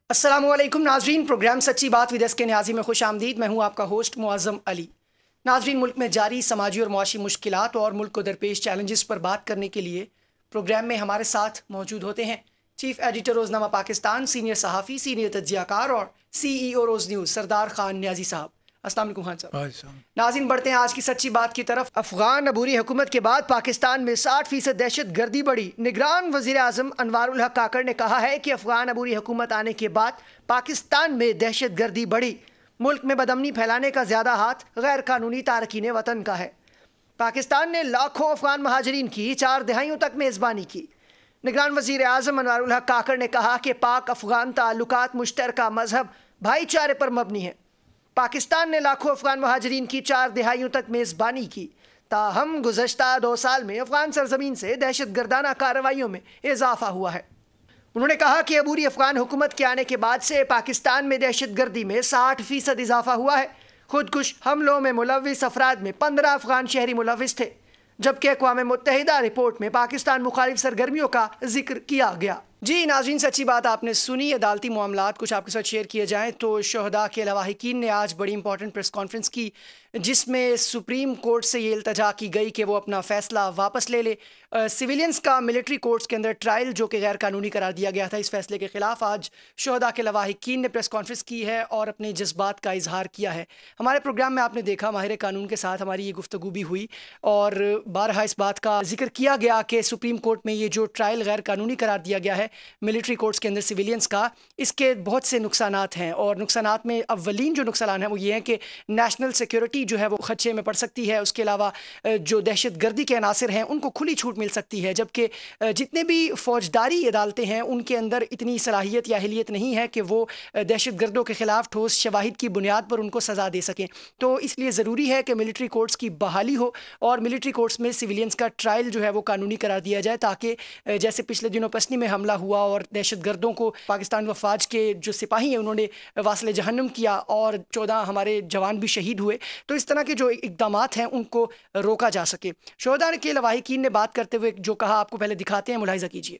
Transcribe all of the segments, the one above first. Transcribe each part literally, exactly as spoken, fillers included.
अस्सलामु अलैकुम नाजरीन, प्रोग्राम सच्ची बात विद एस के न्याजी में खुश आमदीद। मैं हूँ आपका होस्ट मुअज़्ज़म अली। नाजरीन, मुल्क में जारी समाजी और मुआशी मुश्किलात और मुल्क को दरपेश चैलेंजेस पर बात करने के लिए प्रोग्राम में हमारे साथ मौजूद होते हैं chief editor Roznama Pakistan, senior सहाफ़ी, सीनियर तज्ज़ियाकार और C E O Roze news Sardar Khan Niazi sahab. अस्सलाम वालेकुम खान साहब। नाज़रीन, बढ़ते हैं आज की सच्ची बात की तरफ। अफगान अबूरी हुकूमत के बाद पाकिस्तान में साठ फीसद दहशत गर्दी बढ़ी। निगरान वज़ीर आज़म अनवारुल हक काकड़ ने कहा है कि अफगान अबूरी हुकूमत आने के बाद पाकिस्तान में दहशत गर्दी बढ़ी। मुल्क में बदअमनी फैलाने का ज़्यादा हाथ गैर कानूनी तारकीन वतन का है। पाकिस्तान ने लाखों अफगान महाजरीन की चार दहाइयों तक मेज़बानी की। निगरान वज़ीर आज़म अनवारुल हक काकड़ ने कहा कि पाक अफगान ताल्लुकात मुश्तरका मजहब भाईचारे पर मबनी है। पाकिस्तान ने लाखों अफगान महाजरीन की चार दहाइयों तक मेज़बानी की। ताहम गुज़श्ता दो साल में अफगान सरजमीन से दहशत गर्दाना कार्रवाइयों में इजाफा हुआ है। उन्होंने कहा कि अबूरी अफगान हुकूमत के आने के बाद से पाकिस्तान में दहशत गर्दी में साठ फीसद इजाफा हुआ है। खुदकुश हमलों में मुलविस अफराद में पंद्रह अफगान शहरी मुलविस थे, जबकि अक़वाम मुत्तहिदा रिपोर्ट में पाकिस्तान मुखालिफ सरगर्मियों का जिक्र किया गया। जी नाज़रीन, सच्ची बात आपने सुनी। अदालती मामलात कुछ आपके साथ शेयर किए जाएँ तो शहदा के लवाहिकीन ने आज बड़ी इंपॉर्टेंट प्रेस कॉन्फ्रेंस की, जिसमें सुप्रीम कोर्ट से ये इल्तजा की गई कि वो अपना फ़ैसला वापस ले ले। सिविलियंस का मिलिट्री कोर्ट्स के अंदर ट्रायल जो कि गैर कानूनी करार दिया गया था, इस फैसले के ख़िलाफ़ आज शहदा के लवाहिकीन ने प्रेस कॉन्फ्रेंस की है और अपने जज्बात का इजहार किया है। हमारे प्रोग्राम में आपने देखा माहिर कानून के साथ हमारी ये गुफ्तगू भी हुई और बारहा इस बात का जिक्र किया गया कि सुप्रीम कोर्ट में ये जो ट्रायल गैर कानूनी करार दिया गया है मिलिट्री कोर्ट्स के अंदर सिविलियंस का, इसके बहुत से नुकसानात हैं। और नुकसानात में अव्वलीन जो नुकसान है वो ये है कि नेशनल सिक्योरिटी जो है वो खदशे में पड़ सकती है। उसके अलावा जो दहशत गर्दी के अनासर हैं उनको खुली छूट मिल सकती है, जबकि जितने भी फ़ौजदारी अदालतें हैं उनके अंदर इतनी सलाहियत या अहलियत नहीं है कि वो दहशत गर्दों के ख़िलाफ़ ठोस शवाहिद की बुनियाद पर उनको सज़ा दे सकें। तो इसलिए ज़रूरी है कि मिलिट्री कोर्ट्स की बहाली हो और मिलिट्री कोर्ट्स में सिविलियंस का ट्रायल जो है वो कानूनी करार दिया जाए, ताकि जैसे पिछले दिनों पसनी में हमला हुआ और दहशत गर्दों को पाकिस्तान वफाज के जो सिपाही हैं उन्होंने वासले जहन्नम किया और चौदह हमारे जवान भी शहीद हुए, तो इस तरह के जो इक़दामात हैं उनको रोका जा सके। शोहदा के लवाहिकीन ने बात करते हुए जो कहा आपको पहले दिखाते हैं, मुलाहिज़ा कीजिए।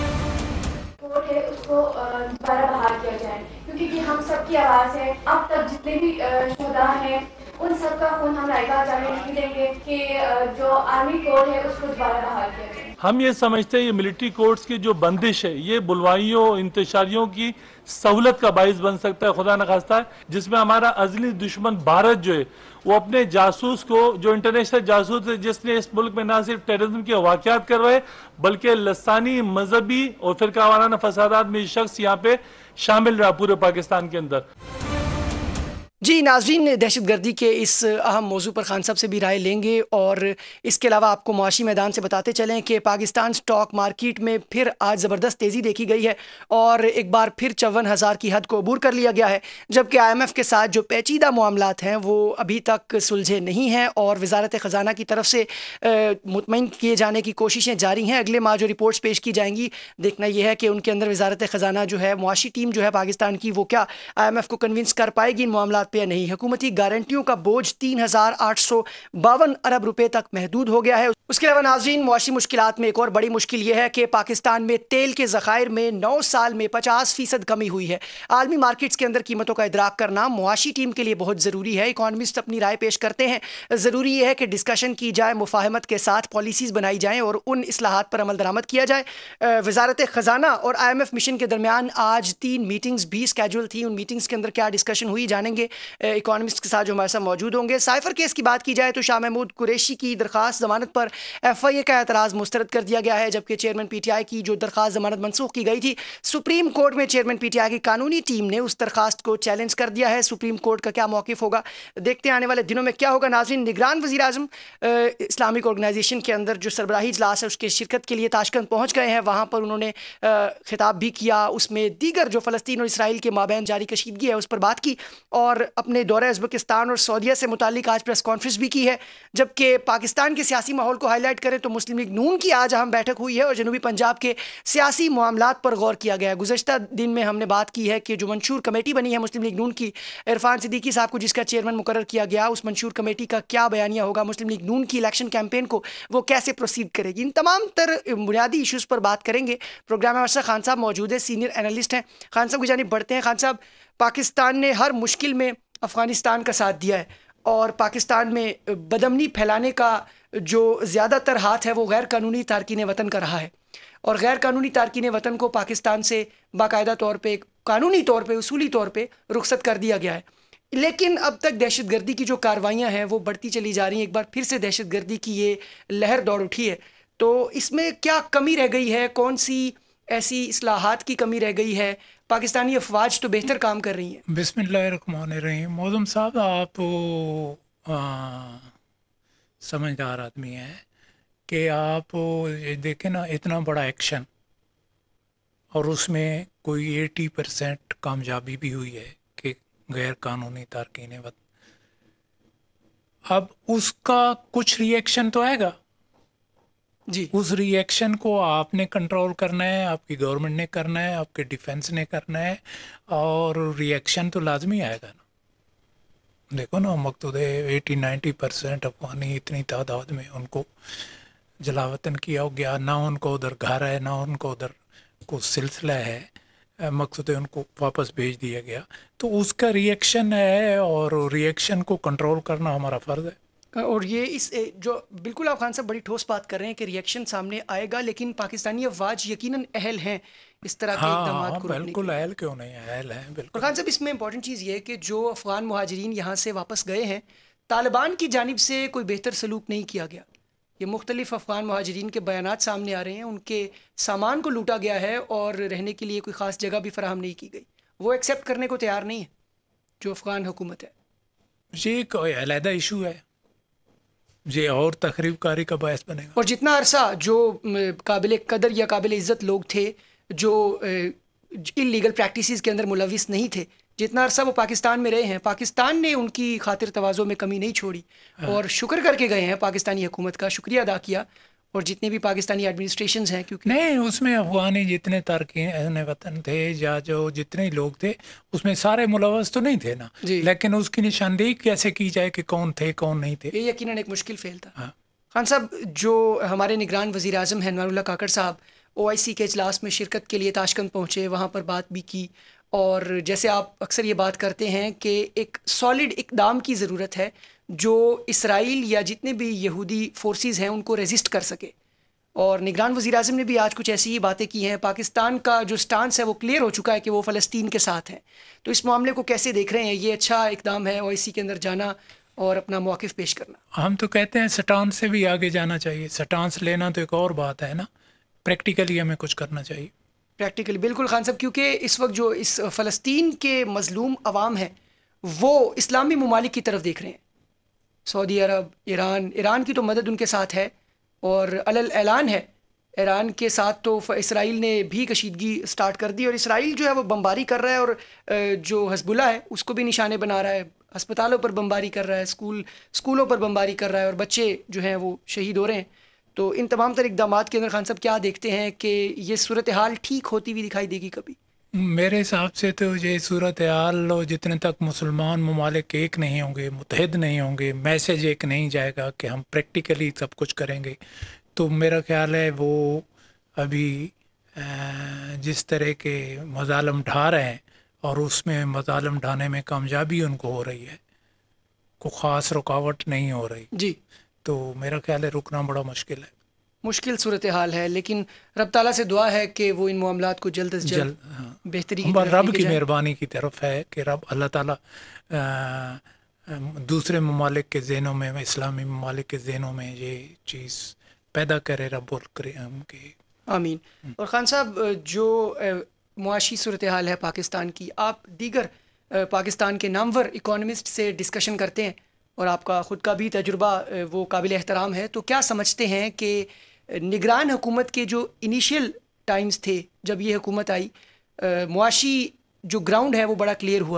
कोर्ट है उसको दोबारा बहाल किया जाए, क्योंकि हम सब की आवाज़ है। अब तक जितने भी शोहदा हैं उन सब का खून हम रायगा जाने नहीं देंगे कि जो आर्मी कोड है उसको दोबारा बहाल किया जाए। हम ये समझते हैं ये मिलिट्री कोर्ट्स की जो बंदिश है ये बुलवाइयों इंतशारियों की सहूलत का बाइस बन सकता है, खुदा न खास्ता, जिसमें हमारा अजली दुश्मन भारत जो है वो अपने जासूस को, जो इंटरनेशनल जासूस है जिसने इस मुल्क में ना सिर्फ टेररिज्म के वाक़यात करवाए बल्कि लसानी मजहबी और फिरका वाराना फसादात में शख्स यहाँ पे शामिल रहा पूरे पाकिस्तान के अंदर। जी नाज़रीन, दहशत गर्दी के इस अहम मौजू पर खान साहब से भी राय लेंगे और इसके अलावा आपको मुआशी मैदान से बताते चलें कि पाकिस्तान स्टॉक मार्केट में फिर आज ज़बरदस्त तेज़ी देखी गई है और एक बार फिर चौवन हज़ार की हद को अबूर कर लिया गया है, जबकि आई एम एफ के साथ जो पेचीदा मामलात हैं वो अभी तक सुलझे नहीं हैं और वजारत ख़जाना की तरफ से मुतमईन किए जाने की कोशिशें जारी हैं। अगले माह जो रिपोर्ट्स पेश की जाएंगी, देखना यह है कि उनके अंदर वजारत ख़जाना जो है, मुआशी टीम जो है पाकिस्तान की, वो क्या आई एम एफ को कन्विंस कर पाएगी इन मामलात पे नहीं। हुकूमती गारंटियों का बोझ तीन हजार आठ सौ बावन अरब रुपए तक महदूद हो गया है। उसके अलावा नाज़रीन, मुआशी मुश्किलात में एक और बड़ी मुश्किल यह है कि पाकिस्तान में तेल के ज़खायर में नौ साल में पचास फीसद कमी हुई है। आलमी मार्केट्स के अंदर कीमतों का इदराक करना मुआशी टीम के लिए बहुत ज़रूरी है। इकॉनमिस्ट अपनी राय पेश करते हैं, ज़रूरी यह है कि डिस्कशन की जाए, मुफाहमत के साथ पॉलिसीज़ बनाई जाएँ और उन इस्लाहात पर अमल दरामद किया जाए। वजारत ख़जाना और आई एम एफ मिशन के दरमियान आज तीन मीटिंग्स भी स्केड्यूल थी। उन मीटिंग्स के अंदर क्या डिस्कशन हुई जानेंगे इकॉनमिस्ट के साथ जो हमारे साथ मौजूद होंगे। साइफर केस की बात की जाए तो शाह महमूद कुरैशी की दरखास्त ज़मानत पर एफ आई ए का एतराज़ मुस्तरद कर दिया गया है, जबकि चेयरमैन पी टी आई की जो दरखास्त ज़मानत मनसूख की गई थी, सुप्रीम कोर्ट में चेयरमैन पी टी आई की कानूनी टीम ने उस दरखास्त को चैलेंज कर दिया है। सुप्रीम कोर्ट का क्या मौक़िफ़ होगा, देखते हैं आने वाले दिनों में क्या होगा। नाज़रीन, निगरान वज़ीर आज़म इस्लामिक ऑर्गेनाइजेशन के अंदर जो सरबराही इजलास है उसके शिरकत के लिए ताशकंद पहुँच गए हैं। वहाँ पर उन्होंने खिताब भी किया, उसमें दीगर जो फ़लस्तीन और इसराइल के माबैन जारी कशीदगी है उस पर बात की और اپنے دورہ ازبکستان اور سعودیہ سے متعلق آج پریس کانفرنس بھی کی ہے. جبکہ پاکستان کے سیاسی ماحول کو ہائی لائٹ کریں تو مسلم لیگ نون کی آج اہم بیٹھک ہوئی ہے اور جنوبی پنجاب کے سیاسی معاملات پر غور کیا گیا ہے. گزشتہ دن میں ہم نے بات کی ہے کہ جو منشور کمیٹی بنی ہے مسلم لیگ نون کی عرفان صدیقی صاحب کو جس کا چیئرمین مقرر کیا گیا, اس منشور کمیٹی کا کیا بیانیہ ہوگا, مسلم لیگ نون کی الیکشن کیمپین کو وہ کیسے پروسیڈ کرے گی, ان تمام تر بنیادی ایشوز پر بات کریں گے. پروگرام میں ہمارے ساتھ خان صاحب موجود ہے, سینئر اینالسٹ ہیں. خان صاحب کی جانب بڑھتے ہیں. خان صاحب, پاکستان نے ہر مشکل میں افغانستان کا ساتھ دیا ہے اور پاکستان میں بدامنی پھیلانے کا جو زیادہ تر ہاتھ ہے وہ غیر قانونی تارکین وطن کا رہا ہے, اور غیر قانونی تارکین وطن کو پاکستان سے باقاعدہ طور پہ قانونی طور پہ اصولی طور پہ رخصت کر دیا گیا ہے. لیکن اب تک دہشت گردی کی جو کاروائیاں ہیں وہ بڑھتی چلی جا رہی ہیں. ایک بار پھر سے دہشت گردی کی یہ لہر دوڑ اٹھی ہے, تو اس میں کیا کمی رہ گئی ہے, کون سی ایسی اصلاحات کی کمی رہ گئی ہے؟ پاکستانی افواج تو بہتر کام کر رہی ہیں. بسم اللہ الرحمن الرحیم. معظم صاحب, آپ سمجھدار آدمی ہیں کہ آپ دیکھیں نا, اتنا بڑا ایکشن اور اس میں کوئی ایٹی پرسینٹ کامیابی بھی ہوئی ہے کہ غیر قانونی تارکین وطن. اب اس کا کچھ ری ایکشن تو آئے گا جی. اس ری ایکشن کو آپ نے کنٹرول کرنا ہے, آپ کی گورنمنٹ نے کرنا ہے, آپ کے ڈیفنس نے کرنا ہے, اور ری ایکشن تو لازمی آئے گا نا. دیکھو نا, مقصود ہے ایٹی نائنٹی پرسینٹ افغانی اتنی تعداد میں ان کو جلاوطن کیا ہو گیا, نہ ان کو ادھر گھر ہے, نہ ان کو ادھر کو سلسلہ ہے, مقصود ہے ان کو واپس بھیج دیا گیا. تو اس کا ری ایکشن ہے اور ری ایکشن کو کنٹرول کرنا ہمارا فرض ہے. اور یہ اس جو بالکل آپ خان صاحب بڑی ٹھوس بات کر رہے ہیں کہ ری ایکشن سامنے آئے گا, لیکن پاکستانی افواج یقیناً اہل ہیں اس طرح کے اقدامات کو روکنے کے. بالکل اہل کیوں نہیں, اہل ہیں بالکل. اور خان صاحب, اس میں امپورٹنٹ چیز یہ ہے کہ جو افغان مہاجرین یہاں سے واپس گئے ہیں, طالبان کی جانب سے کوئی بہتر سلوک نہیں کیا گیا. یہ مختلف افغان مہاجرین کے بیانات سامنے آ رہے ہیں, ان کے سامان کو لوٹا گیا ہے اور رہنے کے لیے کوئی خاص جگہ بھی فراہم نہیں کی گئی. وہ ایکسیپٹ کرنے کو تیار نہیں ہے جو افغان حکومت ہے. یہ ایک علیحدہ ایشو ہے, یہ اور تخریب کاری کا باعث بنے گا. اور جتنا عرصہ جو قابل قدر یا قابل عزت لوگ تھے جو انلیگل پریکٹسز کے اندر ملوث نہیں تھے, جتنا عرصہ وہ پاکستان میں رہے ہیں, پاکستان نے ان کی خاطر تواضع میں کمی نہیں چھوڑی اور شکر کر کے گئے ہیں, پاکستانی حکومت کا شکریہ ادا کیا. اور جتنے بھی پاکستانی ایڈمنسٹریشنز ہیں, کیونکہ نہیں اس میں افغانی جتنے تارکین وطن تھے یا جو جتنے لوگ تھے اس میں سارے ملوث تو نہیں تھے نا جی. لیکن اس کی نشاندہی کیسے کی جائے کہ کون تھے کون نہیں تھے, یہ یقیناً ایک مشکل فعل تھا. خان صاحب, جو ہمارے نگران وزیر اعظم ہیں انوار اللہ کاکڑ صاحب, او آئی سی کے اجلاس میں شرکت کے لیے تاشکند پہنچے, وہاں پر بات بھی کی, اور جیسے آپ اکثر یہ بات کرتے ہیں کہ ایک سالڈ اقدام کی ضرورت ہے جو اسرائیل یا جتنے بھی یہودی فورسز ہیں ان کو ریزسٹ کر سکے. اور نگران وزیر اعظم نے بھی آج کچھ ایسی ہی باتیں کی ہیں. پاکستان کا جو سٹانس ہے وہ کلیئر ہو چکا ہے کہ وہ فلسطین کے ساتھ ہیں. تو اس معاملے کو کیسے دیکھ رہے ہیں؟ یہ اچھا اقدام ہے او آئی سی کے اندر جانا اور اپنا موقف پیش کرنا. ہم تو کہتے ہیں سٹانس سے بھی آگے جانا چاہیے. سٹانس لینا تو ایک اور بات ہے نا, پریکٹیکلی ہمیں کچھ کرنا چاہیے. پریکٹیکلی بالکل خان صاحب, کیونکہ اس وقت جو اس فلسطین کے مظلوم عوام ہیں وہ اسلامی ممالک کی طرف دیکھ رہے ہیں. سعودی عرب, ایران ایران کی تو مدد ان کے ساتھ ہے, اور علل اعلان ہے ایران کے ساتھ تو اسرائیل نے بھی کشیدگی سٹارٹ کر دی, اور اسرائیل جو ہے وہ بمباری کر رہا ہے, اور جو حزب اللہ ہے اس کو بھی نشانے بنا رہا ہے, ہسپتالوں پر بمباری کر رہا ہے, اسکول اسکولوں پر بمباری کر رہا ہے, اور بچے جو ہیں وہ شہید ہو رہے ہیں. تو ان تمام تر اقدامات کے اندر خان صاحب کیا دیکھتے ہیں کہ یہ صورتحال ٹھیک ہوتی ہوئی دکھائی دے گی کبھی؟ میرے حساب سے تو یہ صورتحال جتنے تک مسلمان ممالک ایک نہیں ہوں گے, متحد نہیں ہوں گے, میسیج ایک نہیں جائے گا کہ ہم پریکٹیکلی سب کچھ کریں گے, تو میرا خیال ہے وہ ابھی جس طرح کے مظالم ڈھا رہے ہیں اور اس میں مظالم ڈھانے میں کامیابی ان کو ہو رہی ہے, کوئی خاص رکاوٹ نہیں ہو رہی جی, تو میرا خیال ہے رکنا بڑا مشکل ہے. مشکل صورتحال ہے, لیکن رب تعالیٰ سے دعا ہے کہ وہ ان معاملات کو جلد از جلد بہتری کی طرف رب کی مہربانی کی طرف ہے کہ رب اللہ تعالیٰ دوسرے ممالک کے ذہنوں میں, اسلامی ممالک کے ذہنوں میں یہ چیز پیدا کرے رب الکریم کے. آمین. اور خان صاحب, جو معاشی صورتحال ہے پاکستان کی, آپ دیگر پاکستان کے نامور اکانومسٹ سے ڈسکشن کرتے ہیں اور آپ کا خود کا بھی تجربہ وہ قابل احترام ہے, تو کیا سمجھتے ہیں کہ نگران حکومت کے جو انیشیل ٹائمز تھے جب یہ حکومت آئی, معاشی جو گراؤنڈ ہے وہ بڑا کلیئر ہوا,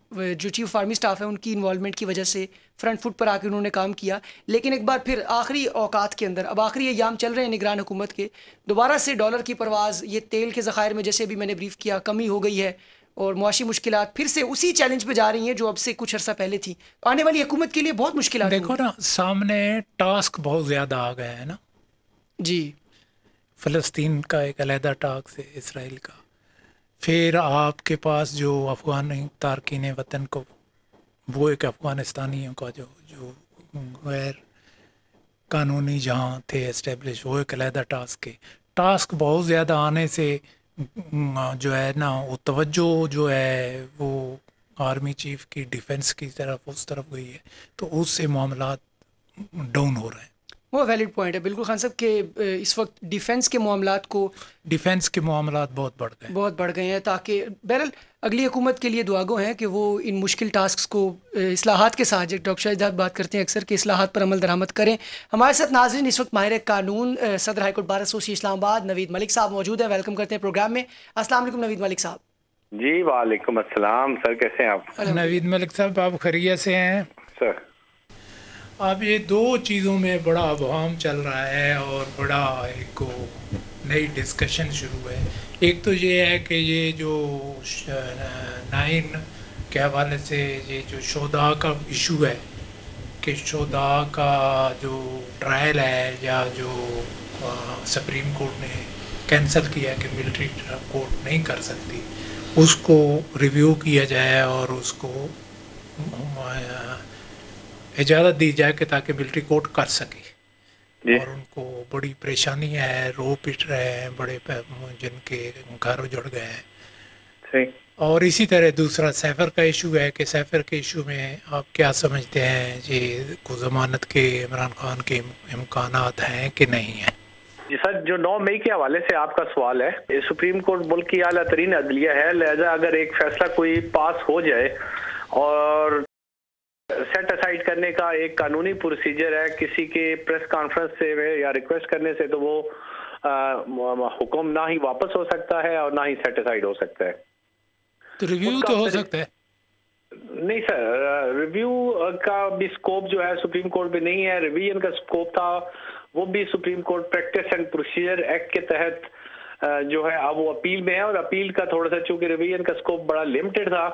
جو چیف آرمی اسٹاف ہے ان کی انوالومنٹ کی وجہ سے فرنٹ فٹ پر آ کے انہوں نے کام کیا. لیکن ایک بار پھر آخری اوقات کے اندر اب آخری ایام چل رہے ہیں نگران حکومت کے, دوبارہ سے ڈالر کی پرواز, یہ تیل کے ذخائر میں جیسے بھی میں نے بریف کیا کمی ہو گئی ہے اور معاشی مشکلات پھر سے اسی چیلنج پہ جا رہی ہیں جو اب سے کچھ عرصہ پہلے تھی. آنے والی حکومت کے لیے بہت مشکلات. دیکھو نا سامنے ٹاسک بہت زیادہ آ گیا ہے نا جی, فلسطین کا ایک علیحدہ ٹاسک ہے, اسرائیل کا, پھر آپ کے پاس جو افغان تارکین وطن کو وہ ایک افغانستانیوں کا جو جو غیر قانونی جہاں تھے اسٹیبلش وہ ایک علیحدہ ٹاسک ہے. ٹاسک بہت زیادہ آنے سے جو ہے نا وہ توجہ جو ہے وہ آرمی چیف کی ڈیفنس کی طرف اس طرف گئی ہے, تو اس سے معاملات ڈاؤن ہو رہے ہیں. وہ ویلڈ پوائنٹ ہے بالکل خان صاحب کہ اس وقت ڈیفنس کے معاملات کو ڈیفنس کے معاملات بہت بڑھ گئے بہت بڑھ گئے ہیں, تاکہ بہرحال اگلی حکومت کے لیے دعاگو ہیں کہ وہ ان مشکل ٹاسکس کو اصلاحات کے ساتھ, ڈاکٹر شاہد بات کرتے ہیں اکثر کہ اصلاحات پر عمل درآمد کریں. ہمارے ساتھ ناظرین اس وقت ماہر قانون صدر ہائی کورٹ بار ایسوسی اسلام آباد نوید ملک صاحب موجود ہیں. ویلکم کرتے ہیں پروگرام میں. السلام علیکم نوید ملک صاحب. جی وعلیکم السلام سر, کیسے ہیں آپ؟ نوید ملک صاحب آپ خیریت سے ہیں سر؟ اب یہ دو چیزوں میں بڑا ابہام چل رہا ہے اور بڑا ایک نئی ڈسکشن شروع ہے. ایک تو یہ ہے کہ یہ جو نائن کے حوالے سے یہ جو شہداء کا ایشو ہے کہ شہداء کا جو ٹرائل ہے یا جو سپریم کورٹ نے کینسل کیا کہ ملٹری کورٹ نہیں کر سکتی, اس کو ریویو کیا جائے اور اس کو اجازت دی جائے کہ تاکہ ملٹری کورٹ کر سکے. اور ان کو بڑی پریشانی ہے, رو پٹ رہے ہیں بڑے جن کے گھر اجڑ گئے ہیں. اور اسی طرح دوسرا سیفر کا ایشو ہے کہ سیفر کے ایشو میں آپ کیا سمجھتے ہیں جی کو ضمانت کے عمران خان کے امکانات ہیں کہ نہیں ہیں؟ جی سر, جو نو مئی کے حوالے سے آپ کا سوال ہے, سپریم کورٹ ملک کی اعلیٰ ترین عدلیہ ہے, لہذا اگر ایک فیصلہ کوئی پاس ہو جائے اور سیٹ اسائڈ کرنے کا ایک قانونی پروسیجر ہے کسی کے پریس کانفرنس سے یا ریکویسٹ کرنے سے, تو وہ حکم نہ ہی واپس ہو سکتا ہے اور نہ ہی سیٹ اسائڈ ہو سکتا ہے. تو ریویو تو ہو سکتا ہے نہیں سر, ریویو کا بھی سکوپ جو ہے سپریم کورٹ میں نہیں ہے. ریویژن کا سکوپ تھا وہ بھی supreme court practice and procedure act کے تحت جو ہے اب وہ اپیل میں ہے, اور اپیل کا تھوڑا سا چونکہ ریویژن کا سکوپ بڑا لمیٹڈ تھا,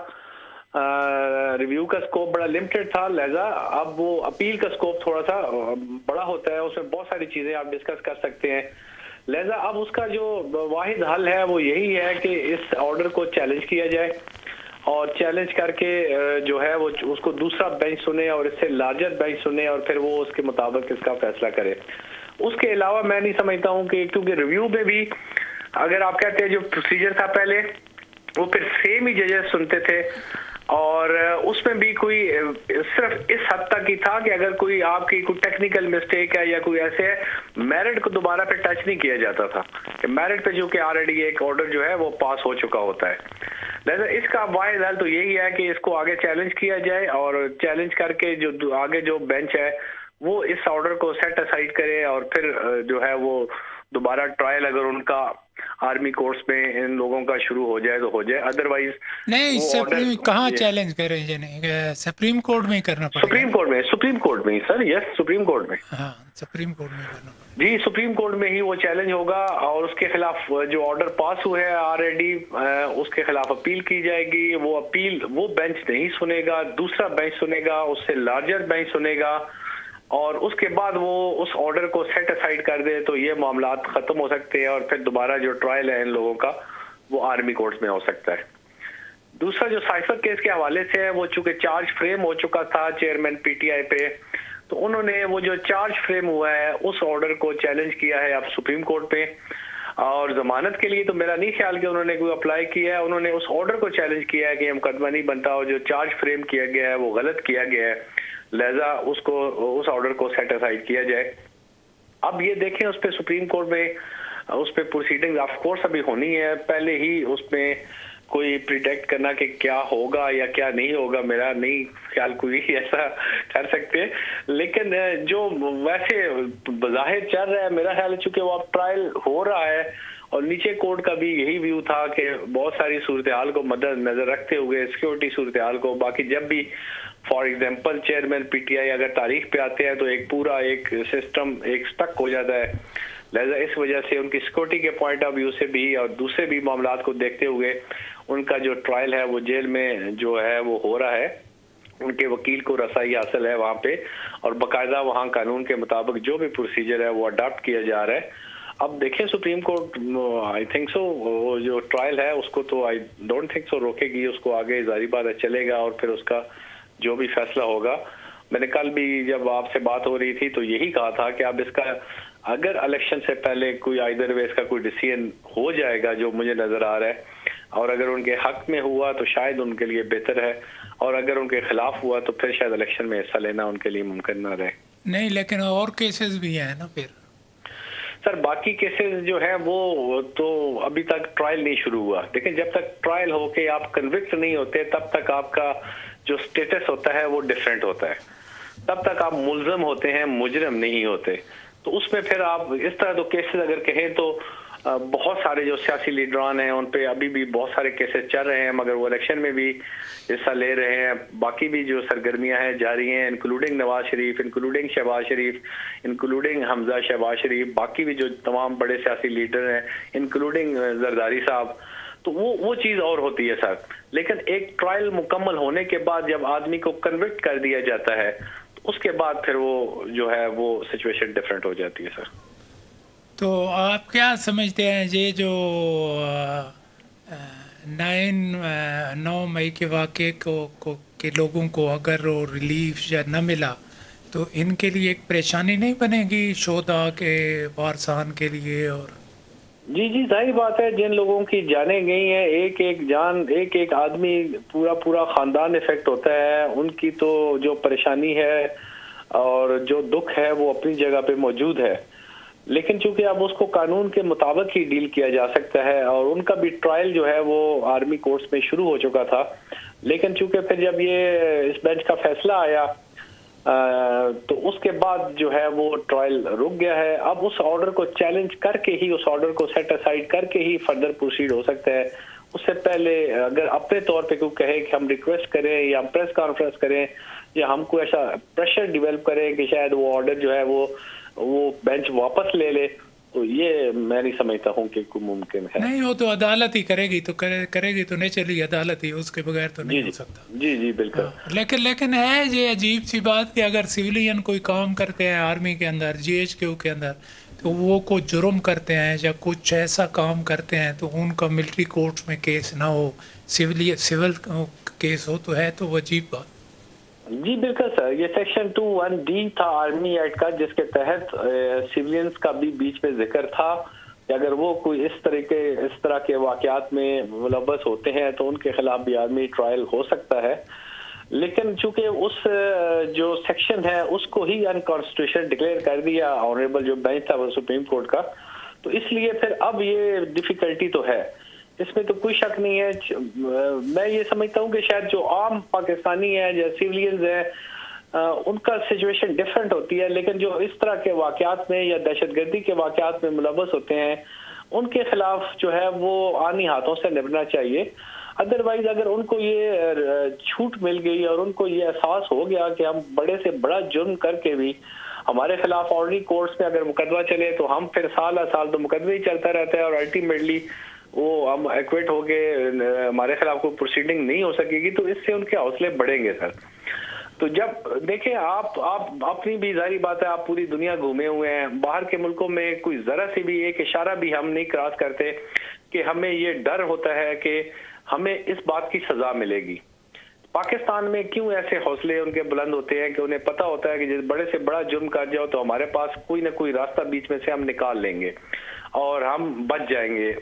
ریویو کا سکوپ بڑا لمیٹڈ تھا, لہذا اب وہ اپیل کا سکوپ تھوڑا سا بڑا ہوتا ہے, اس میں بہت ساری چیزیں آپ ڈسکس کر سکتے ہیں. لہذا اب اس کا جو واحد حل ہے وہ یہی ہے کہ اس آرڈر کو چیلنج کیا جائے, اور چیلنج کر کے جو ہے وہ اس کو دوسرا بینچ سنے اور اس سے لارجر بینچ سنے اور پھر وہ اس کے مطابق اس کا فیصلہ کرے. اس کے علاوہ میں نہیں سمجھتا ہوں کہ کیونکہ ریویو میں بھی اگر آپ کہتے ہیں جو پروسیجر تھا پہلے وہ پھر سیم ہی ججز سنتے تھے, اور اس میں بھی کوئی صرف اس حد تک ہی تھا کہ اگر کوئی آپ کی کوئی ٹیکنیکل مسٹیک ہے یا کوئی ایسے ہے, میرٹ کو دوبارہ پہ ٹچ نہیں کیا جاتا تھا کہ میرٹ پہ جو کہ آلریڈی ایک آرڈر جو ہے وہ پاس ہو چکا ہوتا ہے. لہذا اس کا واحد حل تو یہی ہے کہ اس کو آگے چیلنج کیا جائے, اور چیلنج کر کے جو آگے جو بینچ ہے وہ اس آرڈر کو سیٹ اسائڈ کرے, اور پھر جو ہے وہ دوبارہ ٹرائل اگر ان کا آرمی کورٹس میں ان لوگوں کا شروع ہو جائے تو ہو جائے, ادروائز نہیں. سپریم کہاں چیلنج کریں جی, سپریم کورٹ میں کرنا پڑے گا. سپریم کورٹ میں سپریم کورٹ میں سر, یس سپریم کورٹ میں, ہاں سپریم کورٹ میں کرنا پڑے گا. جی سپریم کورٹ میں ہی وہ چیلنج ہوگا, اور اس کے خلاف جو آرڈر پاس ہوئے ہے آلریڈی اس کے خلاف اپیل کی جائے گی. وہ اپیل وہ بینچ نہیں سنے گا, دوسرا بینچ سنے گا, اس سے لارجر بینچ سنے گا, اور اس کے بعد وہ اس آرڈر کو سیٹ اسائڈ کر دے تو یہ معاملات ختم ہو سکتے ہیں, اور پھر دوبارہ جو ٹرائل ہے ان لوگوں کا وہ آرمی کورٹس میں ہو سکتا ہے. دوسرا جو سائفر کیس کے حوالے سے ہے, وہ چونکہ چارج فریم ہو چکا تھا چیئرمین پی ٹی آئی پہ, تو انہوں نے وہ جو چارج فریم ہوا ہے اس آرڈر کو چیلنج کیا ہے اب سپریم کورٹ پہ, اور ضمانت کے لیے تو میرا نہیں خیال کہ انہوں نے کوئی اپلائی کیا ہے. انہوں نے اس آرڈر کو چیلنج کیا ہے کہ یہ مقدمہ نہیں بنتا, اور جو چارج فریم کیا گیا ہے وہ غلط کیا گیا ہے, لہذا اس کو اس آرڈر کو سیٹ اسائڈ کیا جائے. اب یہ دیکھیں اس پہ سپریم کورٹ میں اس پہ پروسیڈنگ آف کورس ابھی ہونی ہے, پہلے ہی اس میں کوئی پریڈکٹ کرنا کہ کیا ہوگا یا کیا نہیں ہوگا میرا نہیں خیال کوئی ایسا کر سکتے. لیکن جو ویسے بظاہر چل رہا ہے میرا خیال چونکہ وہ اب ٹرائل ہو رہا ہے اور نیچے کورٹ کا بھی یہی ویو تھا کہ بہت ساری صورتحال کو مد نظر رکھتے ہوئے سیکورٹی صورتحال کو، باقی جب بھی for example chairman P T I اگر تاریخ پہ آتے ہیں تو ایک پورا ایک سسٹم ایک سٹک ہو جاتا ہے، لہذا اس وجہ سے ان کی سیکورٹی کے پوائنٹ آف ویو سے بھی اور دوسرے بھی معاملات کو دیکھتے ہوئے ان کا جو ٹرائل ہے وہ جیل میں جو ہے وہ ہو رہا ہے، ان کے وکیل کو رسائی حاصل ہے وہاں پہ، اور باقاعدہ وہاں قانون کے مطابق جو بھی پروسیجر ہے وہ اڈاپٹ کیا جا رہا ہے۔ اب دیکھیں supreme court I think so وہ جو ٹرائل ہے اس کو تو آئی ڈونٹ تھنک سو روکے گی، اس کو آگے ظاہری بات ہے چلے گا اور پھر اس کا جو بھی فیصلہ ہوگا۔ میں نے کل بھی جب آپ سے بات ہو رہی تھی تو یہی کہا تھا کہ اب اس کا اگر الیکشن سے پہلے کوئی آئیدر وے اس کا کوئی ڈیسیژن ہو جائے گا جو مجھے نظر آ رہا ہے، اور اگر ان کے حق میں ہوا تو شاید ان کے لیے بہتر ہے، اور اگر ان کے خلاف ہوا تو پھر شاید الیکشن میں حصہ لینا ان کے لیے ممکن نہ رہے۔ نہیں لیکن اور کیسز بھی ہیں نا پھر سر، باقی کیسز جو ہیں وہ تو ابھی تک ٹرائل نہیں شروع ہوا۔ دیکھیں جب تک ٹرائل ہو کے آپ کنوکٹ نہیں ہوتے تب تک آپ کا جو سٹیٹس ہوتا ہے وہ ڈیفرنٹ ہوتا ہے، تب تک آپ ملزم ہوتے ہیں، مجرم نہیں ہوتے۔ تو اس میں پھر آپ اس طرح تو کیسز اگر کہیں تو بہت سارے جو سیاسی لیڈران ہیں ان پہ ابھی بھی بہت سارے کیسز چل رہے ہیں، مگر وہ الیکشن میں بھی حصہ لے رہے ہیں۔ باقی بھی جو سرگرمیاں ہیں جاری ہیں، including Nawaz Sharif, including Shahbaz Sharif, including Hamza Shahbaz Sharif, باقی بھی جو تمام بڑے سیاسی لیڈر ہیں انکلوڈنگ زرداری صاحب، تو وہ وہ چیز اور ہوتی ہے سر۔ لیکن ایک ٹرائل مکمل ہونے کے بعد جب آدمی کو کنوکٹ کر دیا جاتا ہے تو اس کے بعد پھر وہ جو ہے وہ سچویشن ڈفرینٹ ہو جاتی ہے سر۔ تو آپ کیا سمجھتے ہیں یہ جو نائن نو مئی کے واقعے کو, کو کے لوگوں کو اگر وہ ریلیف یا نہ ملا تو ان کے لیے ایک پریشانی نہیں بنے گی شہداء کے وارثان کے لیے؟ اور جی جی ظاہر بات ہے، جن لوگوں کی جانیں گئی ہیں، ایک ایک جان، ایک ایک آدمی، پورا پورا خاندان افیکٹ ہوتا ہے، ان کی تو جو پریشانی ہے اور جو دکھ ہے وہ اپنی جگہ پہ موجود ہے، لیکن چونکہ اب اس کو قانون کے مطابق ہی ڈیل کیا جا سکتا ہے، اور ان کا بھی ٹرائل جو ہے وہ آرمی کورٹس میں شروع ہو چکا تھا، لیکن چونکہ پھر جب یہ اس بینچ کا فیصلہ آیا تو اس کے بعد جو ہے وہ ٹرائل رک گیا ہے۔ اب اس آرڈر کو چیلنج کر کے ہی، اس آرڈر کو سیٹ اسائڈ کر کے ہی فردر پروسیڈ ہو سکتا ہے۔ اس سے پہلے اگر اپنے طور پہ کوئی کہے کہ ہم ریکویسٹ کریں یا ہم پریس کانفرنس کریں یا ہم کو ایسا پریشر ڈیولپ کریں کہ شاید وہ آرڈر جو ہے وہ وہ بینچ واپس لے لے، تو یہ میں نہیں سمجھتا ہوں کہ کوئی ممکن ہے۔ نہیں، وہ تو عدالت ہی کرے گی، تو کرے کرے گی تو نہیں چلی عدالت ہی، اس کے بغیر تو نہیں ہو سکتا۔ جی جی بالکل۔ لیکن لیکن ہے یہ عجیب سی بات کہ اگر سویلین کوئی کام کرتے ہیں آرمی کے اندر، جی ایچ کیو کے اندر، تو وہ کوئی جرم کرتے ہیں یا کچھ ایسا کام کرتے ہیں تو ان کا ملٹری کورٹس میں کیس نہ ہو، سول سول کیس ہو، تو ہے تو وہ عجیب بات۔ جی بالکل سر، یہ سیکشن ٹو ون ڈی تھا آرمی ایکٹ کا، جس کے تحت سیولینز کا بھی بیچ میں ذکر تھا کہ اگر وہ کوئی اس طریقے اس طرح کے واقعات میں ملوث ہوتے ہیں تو ان کے خلاف بھی آرمی ٹرائل ہو سکتا ہے، لیکن چونکہ اس جو سیکشن ہے اس کو ہی انکانسٹیٹیوشنل ڈکلیئر کر دیا آنریبل جو بینچ تھا وہ سپریم کورٹ کا، تو اس لیے پھر اب یہ ڈیفیکلٹی تو ہے، اس میں تو کوئی شک نہیں ہے۔ میں یہ سمجھتا ہوں کہ شاید جو عام پاکستانی ہیں یا سیولینز ہیں ان کا سچویشن ڈیفرنٹ ہوتی ہے، لیکن جو اس طرح کے واقعات میں یا دہشت گردی کے واقعات میں ملوث ہوتے ہیں ان کے خلاف جو ہے وہ آنی ہاتھوں سے نبھنا چاہیے۔ ادروائز اگر ان کو یہ چھوٹ مل گئی اور ان کو یہ احساس ہو گیا کہ ہم بڑے سے بڑا جرم کر کے بھی ہمارے خلاف آرڈنری کورٹس میں اگر مقدمہ چلے تو ہم پھر سال ہر سال تو مقدمہ ہی چلتا رہتا ہے اور الٹیمیٹلی وہ ہم ایکویٹ ہو کے ہمارے خلاف کوئی پروسیڈنگ نہیں ہو سکے گی، تو اس سے ان کے حوصلے بڑھیں گے سر۔ تو جب دیکھیں آپ آپ اپنی بھی ظاہری بات ہے، آپ پوری دنیا گھومے ہوئے ہیں، باہر کے ملکوں میں کوئی ذرا سی بھی ایک اشارہ بھی ہم نہیں کراس کرتے کہ ہمیں یہ ڈر ہوتا ہے کہ ہمیں اس بات کی سزا ملے گی۔ پاکستان میں کیوں ایسے حوصلے ان کے بلند ہوتے ہیں کہ انہیں پتا ہوتا ہے کہ جس بڑے سے بڑا جرم کر جاؤ تو ہمارے پاس کوئی نہ کوئی راستہ بیچ میں سے ہم نکال لیں گے اور ہم بچ جائیں گے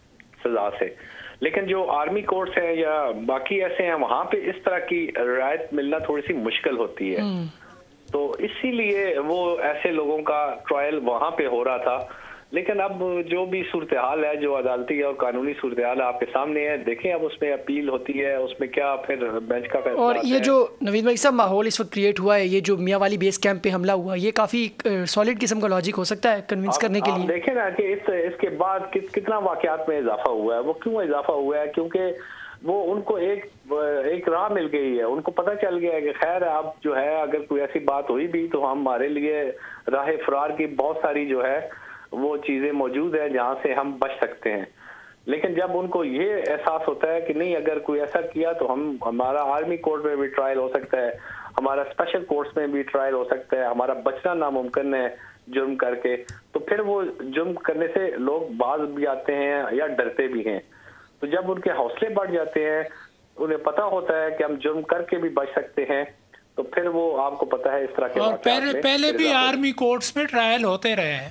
سزا سے، لیکن جو آرمی کورٹس ہیں یا باقی ایسے ہیں وہاں پہ اس طرح کی رعایت ملنا تھوڑی سی مشکل ہوتی ہے، تو اسی لیے وہ ایسے لوگوں کا ٹرائل وہاں پہ ہو رہا تھا لیکن اب جو بھی صورتحال ہے, جو عدالتی اور قانونی صورتحال آپ کے سامنے ہے, دیکھیں اب اس میں اپیل ہوتی ہے, اس میں کیا پھر بینچ کا فیصلہ. اور یہ جو نوید ملک صاحب ماحول اس وقت کریٹ ہوا ہے, یہ جو میاں والی بیس کیمپ پہ حملہ ہوا, یہ کافی سالڈ قسم کا لاجک ہو سکتا ہے کنونس کرنے کے لیے. دیکھیں نا کہ اس اس کے بعد کتنا واقعات میں اضافہ ہوا ہے. وہ کیوں اضافہ ہوا ہے؟ کیونکہ وہ ان کو ایک ایک راہ مل گئی ہے, ان کو پتہ چل گیا ہے کہ خیر اب جو ہے اگر کوئی ایسی بات ہوئی بھی تو ہمارے لیے راہ فرار کی بہت ساری جو ہے وہ چیزیں موجود ہیں جہاں سے ہم بچ سکتے ہیں. لیکن جب ان کو یہ احساس ہوتا ہے کہ نہیں اگر کوئی ایسا کیا تو ہم ہمارا آرمی کورٹ میں بھی ٹرائل ہو سکتا ہے, ہمارا اسپیشل کورٹس میں بھی ٹرائل ہو سکتا ہے, ہمارا بچنا ناممکن ہے جرم کر کے, تو پھر وہ جرم کرنے سے لوگ باز بھی آتے ہیں یا ڈرتے بھی ہیں. تو جب ان کے حوصلے بڑھ جاتے ہیں, انہیں پتہ ہوتا ہے کہ ہم جرم کر کے بھی بچ سکتے ہیں, تو پھر وہ آپ کو پتہ ہے اس طرح کے اور پہلے پہلے بھی آرمی کورٹس میں ٹرائل ہوتے رہے ہیں.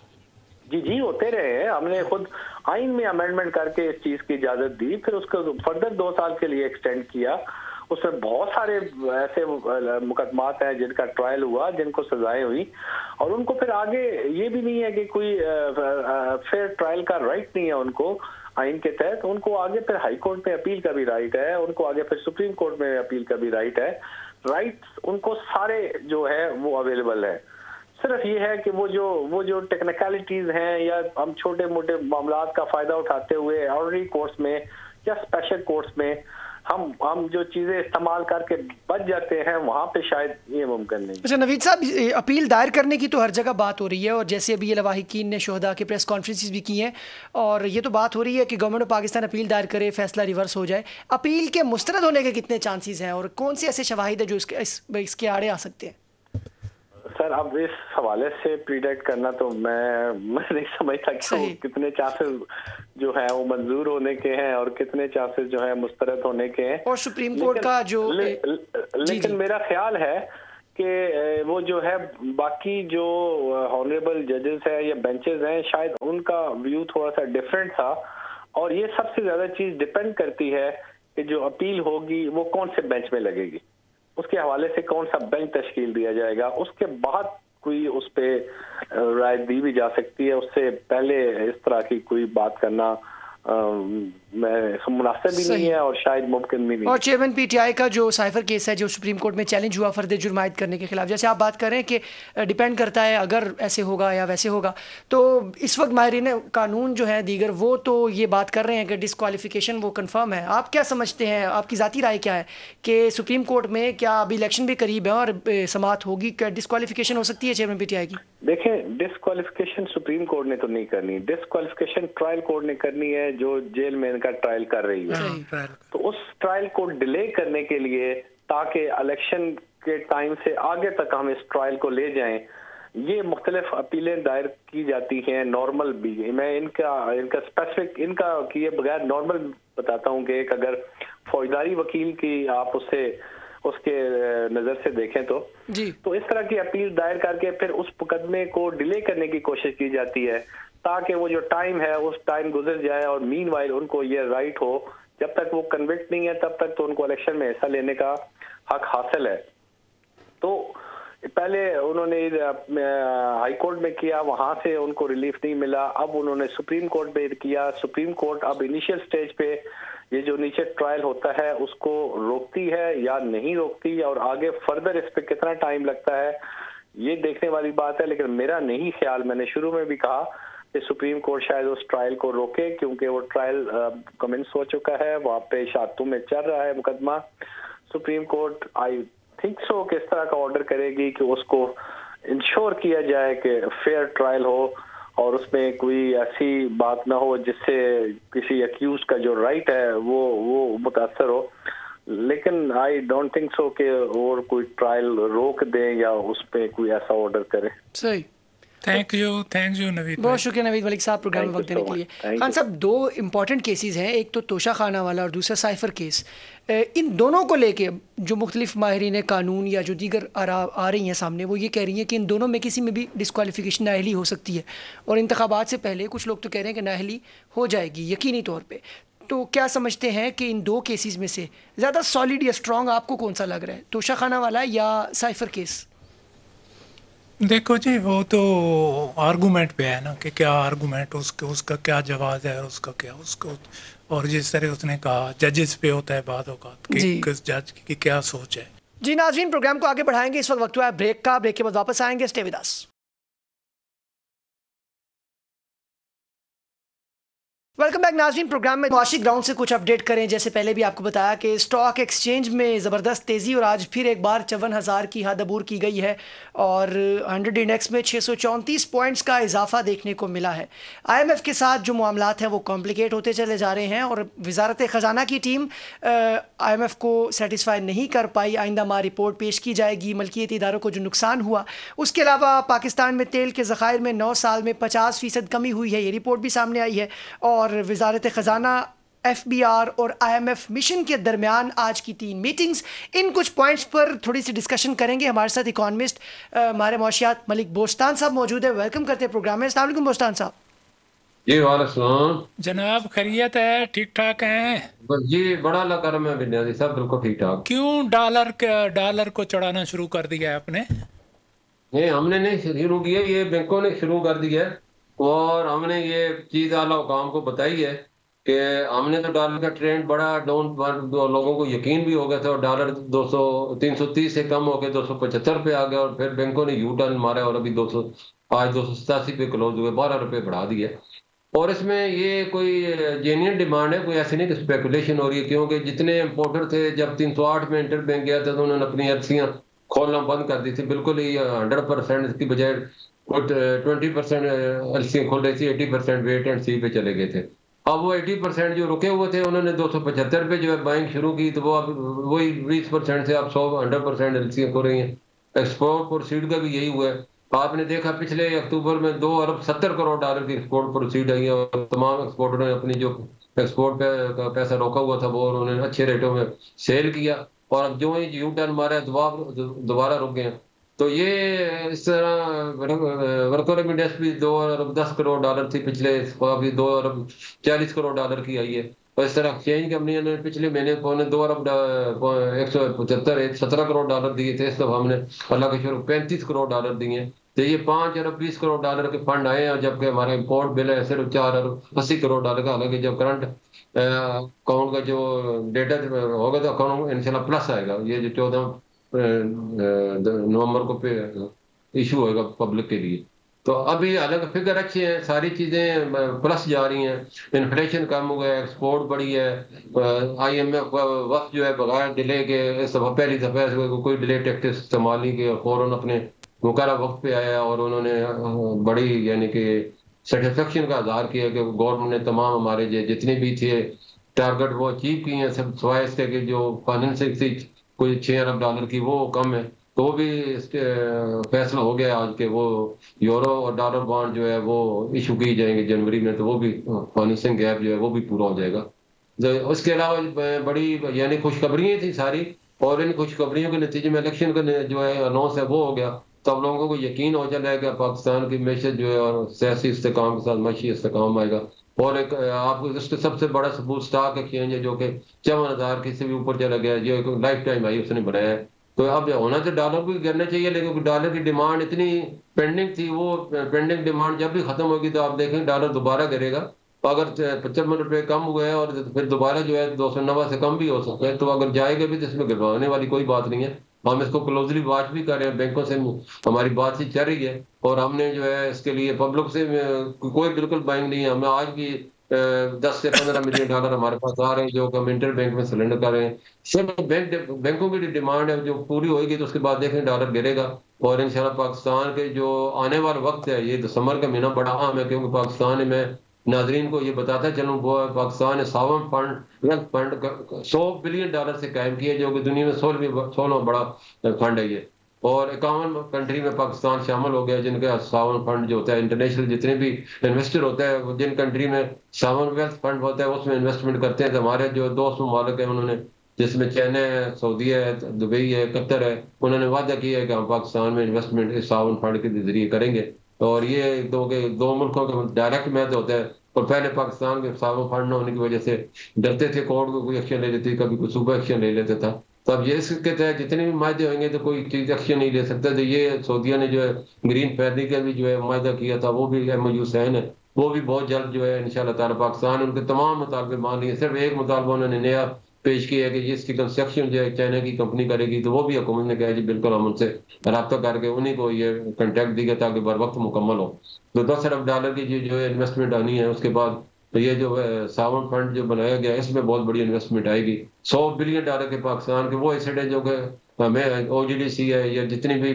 جی جی ہوتے رہے ہیں. ہم نے خود آئین میں امینڈمنٹ کر کے اس چیز کی اجازت دی, پھر اس کو فردر دو سال کے لیے ایکسٹینڈ کیا. اس میں بہت سارے ایسے مقدمات ہیں جن کا ٹرائل ہوا, جن کو سزائیں ہوئی, اور ان کو پھر آگے یہ بھی نہیں ہے کہ کوئی فیئر ٹرائل کا رائٹ نہیں ہے ان کو آئین کے تحت. ان کو آگے پھر ہائی کورٹ میں اپیل کا بھی رائٹ ہے, ان کو آگے پھر سپریم کورٹ میں اپیل کا بھی رائٹ ہے. رائٹس ان کو سارے جو ہے وہ اویلیبل ہے. صرف یہ ہے کہ وہ جو وہ جو ٹیکنیکلٹیز ہیں یا ہم چھوٹے موٹے معاملات کا فائدہ اٹھاتے ہوئے آرڈنری کورٹس میں یا اسپیشل کورٹس میں ہم ہم جو چیزیں استعمال کر کے بچ جاتے ہیں, وہاں پہ شاید یہ ممکن نہیں. اچھا نوید صاحب, اپیل دائر کرنے کی تو ہر جگہ بات ہو رہی ہے, اور جیسے ابھی یہ لواحقین نے شہداء کے پریس کانفرنسز بھی کی ہیں, اور یہ تو بات ہو رہی ہے کہ گورنمنٹ آف پاکستان اپیل دائر کرے, فیصلہ ریورس ہو جائے. اپیل کے مسترد ہونے کے کتنے چانسز ہیں, اور کون سے ایسے شواہد ہیں جو اس کے اس کے آڑے آ سکتے ہیں؟ سر اب اس حوالے سے پریڈکٹ کرنا تو میں میں نہیں سمجھتا کہ کتنے چانسز جو ہیں وہ منظور ہونے کے ہیں اور کتنے چانسز جو ہیں مسترد ہونے کے ہیں. اور سپریم کورٹ کا جو لیکن میرا خیال ہے کہ وہ جو ہے باقی جو ہانریبل ججز ہیں یا بینچز ہیں, شاید ان کا ویو تھوڑا سا ڈفرینٹ تھا, اور یہ سب سے زیادہ چیز ڈپینڈ کرتی ہے کہ جو اپیل ہوگی وہ کون سے بینچ میں لگے گی, اس کے حوالے سے کون سا بینچ تشکیل دیا جائے گا. اس کے بعد کوئی اس پہ رائے دی بھی جا سکتی ہے, اس سے پہلے اس طرح کی کوئی بات کرنا مناسب بھی نہیں ہے اور شاید ممکن بھی نہیں. اور چیئرمین پی ٹی آئی کا جو سائفر کیس ہے جو سپریم کورٹ میں چیلنج ہوا فرد جرم عائد کرنے کے خلاف, جیسے آپ بات کر رہے ہیں کہ ڈیپینڈ کرتا ہے اگر ایسے ہوگا یا ویسے ہوگا, تو اس وقت ماہرین قانون جو ہیں دیگر وہ تو یہ بات کر رہے ہیں کہ ڈسکوالیفیکیشن وہ کنفرم ہے. آپ کیا سمجھتے ہیں, آپ کی ذاتی رائے کیا ہے کہ سپریم کورٹ میں کیا ابھی الیکشن بھی قریب ہے اور سماعت ہوگی, کیا ڈسکوالیفیکیشن ہو سکتی ہے چیئرمین پی ٹی آئی کی؟ دیکھیں, ڈسکوالیفیکیشن سپریم کورٹ نے تو نہیں کرنی, ڈسکوالیفیکیشن ٹرائل کورٹ نے کرنی ہے جو جیل میں ان کا ٹرائل کر رہی ہے. تو اس ٹرائل کو ڈیلے کرنے کے لیے تاکہ الیکشن کے ٹائم سے آگے تک ہم اس ٹرائل کو لے جائیں, یہ مختلف اپیلیں دائر کی جاتی ہیں. نارمل بھی میں ان کا ان کا اسپیسیفک ان کا کیے بغیر نارمل بتاتا ہوں کہ ایک اگر فوجداری وکیل کی آپ اسے اس کے نظر سے دیکھیں تو جی تو اس طرح کی اپیل دائر کر کے پھر اس مقدمے کو ڈیلے کرنے کی کوشش کی جاتی ہے تاکہ وہ جو ٹائم ہے اس ٹائم گزر جائے, اور مین وائل ان کو یہ رائٹ ہو جب تک وہ کنوکٹ نہیں ہے تب تک تو ان کو الیکشن میں حصہ لینے کا حق حاصل ہے. تو پہلے انہوں نے ہائی کورٹ میں کیا, وہاں سے ان کو ریلیف نہیں ملا, اب انہوں نے سپریم کورٹ میں کیا. سپریم کورٹ اب انیشیل سٹیج پہ یہ جو نیچے ٹرائل ہوتا ہے اس کو روکتی ہے یا نہیں روکتی, اور آگے فردر اس پہ کتنا ٹائم لگتا ہے یہ دیکھنے والی بات ہے. لیکن میرا نہیں خیال, میں نے شروع میں بھی کہا کہ سپریم کورٹ شاید اس ٹرائل کو روکے, کیونکہ وہ ٹرائل کمنس ہو چکا ہے, وہاں پہ شاتوں میں چل رہا ہے مقدمہ. Supreme court I think so کہ اس طرح کا آرڈر کرے گی کہ اس کو انشور کیا جائے کہ فیئر ٹرائل ہو, اور اس میں کوئی ایسی بات نہ ہو جس سے کسی اکیوز کا جو رائٹ ہے وہ وہ متاثر ہو. لیکن آئی ڈونٹ تھنک سو کہ اور کوئی ٹرائل روک دیں یا اس پہ کوئی ایسا آرڈر کرے. صحیح, thank you thank you Naveed, بہت شکریہ نوید ملک صاحب پروگرام میں وقت دینے کے لیے. خان صاحب, دو امپورٹنٹ کیسز ہیں, ایک تو توشہ خانہ والا اور دوسرا سائفر کیس. ان دونوں کو لے کے جو مختلف ماہرین قانون یا جو دیگر آرا آ رہی ہیں سامنے, وہ یہ کہہ رہی ہیں کہ ان دونوں میں کسی میں بھی ڈسکوالیفیکیشن نااہلی ہو سکتی ہے, اور انتخابات سے پہلے کچھ لوگ تو کہہ رہے ہیں کہ نااہلی ہو جائے گی یقینی طور پہ. تو کیا سمجھتے ہیں کہ ان دو کیسز میں سے زیادہ سالڈ یا اسٹرانگ آپ کو کون سا لگ رہا ہے, توشہ خانہ والا یا سائفر کیس؟ देखो जी, वो तो आर्गूमेंट पे है ना कि क्या आर्गूमेंट, उसके उसका क्या जवाब है और उसका क्या उसको, और जिस तरह उसने कहा जजेस पे होता है बाद औकात कि जी। किस जज की क्या सोच है। जी नाज़रीन, प्रोग्राम को आगे बढ़ाएंगे, इस वक्त वक्त हुआ है ब्रेक का। ब्रेक के बाद वापस आएंगे, stay with us. Welcome back नाज़रीन। प्रोग्राम में मुआशी ग्राउंड से कुछ अपडेट करें। जैसे पहले भी आपको बताया कि स्टॉक एक्सचेंज में ज़बरदस्त तेज़ी और आज फिर एक बार चौवन हज़ार की हद अबूर की गई है और हंड्रेड इंडेक्स में छः सौ चौंतीस पॉइंट्स का इजाफा देखने को मिला है। आईएमएफ के साथ जो मामलात हैं वो कॉम्प्लिकेट होते चले जा रहे हैं और वजारत ख़जाना की टीम आईएमएफ को सेटिस्फाई नहीं कर पाई। आइंदा माह रिपोर्ट पेश की जाएगी। मलकियती इदारों को जो नुकसान हुआ, उसके अलावा पाकिस्तान में तेल के ज़खायर में नौ साल में पचास फ़ीसद कमी हुई है, ये रिपोर्ट भी सामने आई है। और और वजारत ख़जाना, एफ बी आर और आई एम एफ मिशन के दरमियान आज की तीन मीटिंग्स। इन कुछ पॉइंट्स पर थोड़ी सी डिस्कशन करेंगे। हमारे साथ इकोनॉमिस्ट हमारे मौशियात मलिक बोस्तान साहब मौजूद है। वेलकम करते हैं प्रोग्राम में। अस्सलाम वालेकुम बोस्तान साहब। जी वालेकुम जनाब, खैरियत है? ठीक ठाक हैं जी? बड़ा अल्लाह करम है बिन्याजी साहब, बिल्कुल ठीक ठाक। क्यों डॉलर के डॉलर को चढ़ाना शुरू कर दिया है आपने? नहीं, हमने नहीं शुरू किया, ये बैंकों ने शुरू कर दिया है। और हमने ये चीज आला हुकाम को बताई है कि हमने तो डॉलर का ट्रेंड बड़ा डाउन, लोगों को यकीन भी हो गया था और डॉलर दो सौ तीन सौ तीस से कम होकर दो सौ पचहत्तर पे आ गया और फिर बैंकों ने यू टर्न मारा और अभी दो सौ आज दो सौ सतासी पे क्लोज हुए, बारह रुपए बढ़ा दिए। और इसमें ये कोई जेन्युइन डिमांड है, कोई ऐसी नहीं कि स्पेकुलेशन हो रही है, क्योंकि जितने इम्पोर्टर थे जब तीन सौ आठ में इंटर बैंक गया था तो उन्होंने अपनी एलसियां खोलना बंद कर दी थी। बिल्कुल ही हंड्रेड परसेंट इसकी बजाय ट्वेंटी परसेंट एलसी खोल रही थी, eighty percent wait and see पे चले गए थे। अब वो एटी परसेंट जो रुके हुए थे उन्होंने दो सौ पचहत्तर पे जो है बाइंग शुरू की, तो वो अब वही बीस परसेंट से अब सौ हंड्रेड परसेंट एलसी खो रही हैं। एक्सपोर्ट प्रोसीड का भी यही हुआ है। आपने देखा पिछले अक्टूबर में दो अरब सत्तर करोड़ डॉलर की एक्सपोर्ट प्रोसीड आई है और तमाम एक्सपोर्टरों ने अपनी जो एक्सपोर्ट का पैसा रोका हुआ था वो उन्होंने अच्छे रेटों में सेल किया और अब जो ही यू टर्न मारा दोबारा रुक गए। तो ये इस तरह वर्कर इंडेक्स भी दो अरब दस करोड़ डॉलर थी पिछले, अभी दो अरब चालीस करोड़ डॉलर की आई है। और इस तरह एक्सचेंज कंपनियों ने पिछले महीने पौने दो अरब एक सौ पचहत्तर सत्रह करोड़ डॉलर दिए थे। इस दफा हमने अल्लाह के शुरू पैंतीस करोड़ डॉलर दिए। तो ये पाँच अरब बीस करोड़ डॉलर के फंड आए हैं, जबकि हमारा इम्पोर्ट बिल है सिर्फ चार अरब अस्सी करोड़ डॉलर का। हालांकि जब करंट अकाउंट का जो डेटा होगा तो अकाउंट इंशाल्लाह प्लस आएगा। ये जो चौदह नवंबर को इशू होगा पब्लिक के लिए। तो अभी अलग फिगर अच्छी है, सारी चीजें प्लस जा रही हैं, इन्फ्लेशन कम हुआ है, एक्सपोर्ट बढ़ी है। आईएमएफ वक्त जो है बगैर डिले के इस दफा पहली दफा कोई डिले टैक्टिक्स इस्तेमाल नहीं किया, फौरन अपने मुकर्रर वक्त पे आया और उन्होंने बड़ी यानी कि सेटिस्फेक्शन का इजहार किया कि गवर्नमेंट ने तमाम हमारे जितने भी थे टारगेट वो अचीव किए हैं, सब सिवाय इसके कि जो फाइनेंसिंग थी कोई छः अरब डॉलर की वो कम है। तो वो भी इसके फैसला हो गया आज के वो यूरो और डॉलर बॉन्ड जो है वो इशू की जाएंगे जनवरी में, तो वो भी फाइनेंसिंग गैप जो है वो भी पूरा हो जाएगा। तो उसके अलावा बड़ी यानी खुशखबरियाँ थी सारी, और इन खुशखबरियों के नतीजे में इलेक्शन का जो है अनाउंस है वो हो गया। तो अब लोगों को यकीन हो चला है कि पाकिस्तान की मैशत जो है और सियासी इस्तेकाम के साथ मशी इस्तेकाम आएगा। और एक आपको इसका सबसे बड़ा सबूत स्टॉक एक्सचेंज है जो कि चौवन हजार की से भी ऊपर चला गया, जो एक लाइफ टाइम आई उसने बनाया है। तो अब होना तो डॉलर को गिरना चाहिए, लेकिन डॉलर की डिमांड इतनी पेंडिंग थी, वो पेंडिंग डिमांड जब भी खत्म होगी तो आप देखें डॉलर दोबारा गिरेगा। तो अगर पचपन रुपये कम हुए हैं और फिर दोबारा जो है दो सौ नब्बे से कम भी हो सकता है, तो अगर जाएगा भी तो इसमें गिरवाने वाली कोई बात नहीं है। हम इसको क्लोजली वॉच भी कर रहे हैं, बैंकों से हमारी बातचीत चल रही है और हमने जो है इसके लिए पब्लिक से कोई बिल्कुल बाइंग नहीं है। हमें आज भी दस से पंद्रह मिलियन डॉलर हमारे पास आ रहे हैं जो हम इंटर बैंक में सिलेंडर कर रहे हैं। सिर्फ बैंक बैंकों की डिमांड है जो पूरी होगी तो उसके बाद देखें डॉलर गिरेगा। और इंशाल्लाह पाकिस्तान के जो आने वाला वक्त है, ये दिसंबर का महीना बड़ा अहम है, क्योंकि पाकिस्तान में नाजरीन को ये बताता चलूँ पाकिस्तान ने सावन फंड वेल्थ फंड सौ बिलियन डॉलर से कायम किया, जो कि दुनिया में सोलहवीं सोलह बड़ा फंड है ये। और इक्यावन कंट्री में पाकिस्तान शामिल हो गया जिनका सावन फंड जो होता है, इंटरनेशनल जितने भी इन्वेस्टर होता है जिन कंट्री में सावन वेल्थ फंड होता है उसमें इन्वेस्टमेंट करते हैं। तो हमारे जो दोस्त ममालिक है उन्होंने, जिसमें चाइना है, सऊदी है, दुबई है, कतर है, उन्होंने वादा किया है कि हम पाकिस्तान में इन्वेस्टमेंट इस सावन फंड के जरिए करेंगे। और ये दो के दो मुल्कों का डायरेक्ट मैच होता है। और पहले पाकिस्तान के सावन फंड न होने की वजह से डरते थे कोर्ट को कोई एक्शन ले लेती, कभी कोई सूबा एक्शन ले लेता था। تو اب یہ اس کے تحت جتنے بھی معاہدے ہوئیں گے تو کوئی چیز ایکشن نہیں لے سکتا. تو یہ سعودیہ نے جو ہے گرین فیبرک کا بھی جو ہے معاہدہ کیا تھا، وہ بھی ایم او یو سائن ہے، وہ بھی بہت جلد جو ہے انشاءاللہ تعالیٰ پاکستان ان کے تمام مطالبے مان لیے. صرف ایک مطالبہ انہوں نے نیا پیش کیا ہے کہ اس کی کنسٹرکشن جو ہے چائنا کی کمپنی کرے گی، تو وہ بھی حکومت نے کہا جی بالکل ہم ان سے رابطہ کر کے انہیں کو یہ کنٹیکٹ دی گیا تاکہ بر وقت مکمل ہو. تو دس ارب ڈالر کی جو ہے انویسٹمنٹ آنی ہے. اس کے بعد تو یہ جو ساون فنڈ جو بنایا گیا ہے اس میں بہت بڑی انویسٹمنٹ آئے گی. سو بلین ڈالر کے پاکستان کے وہ ایسڈ ہے جو کہ ہمیں او جی ڈی سی ہے یا جتنی بھی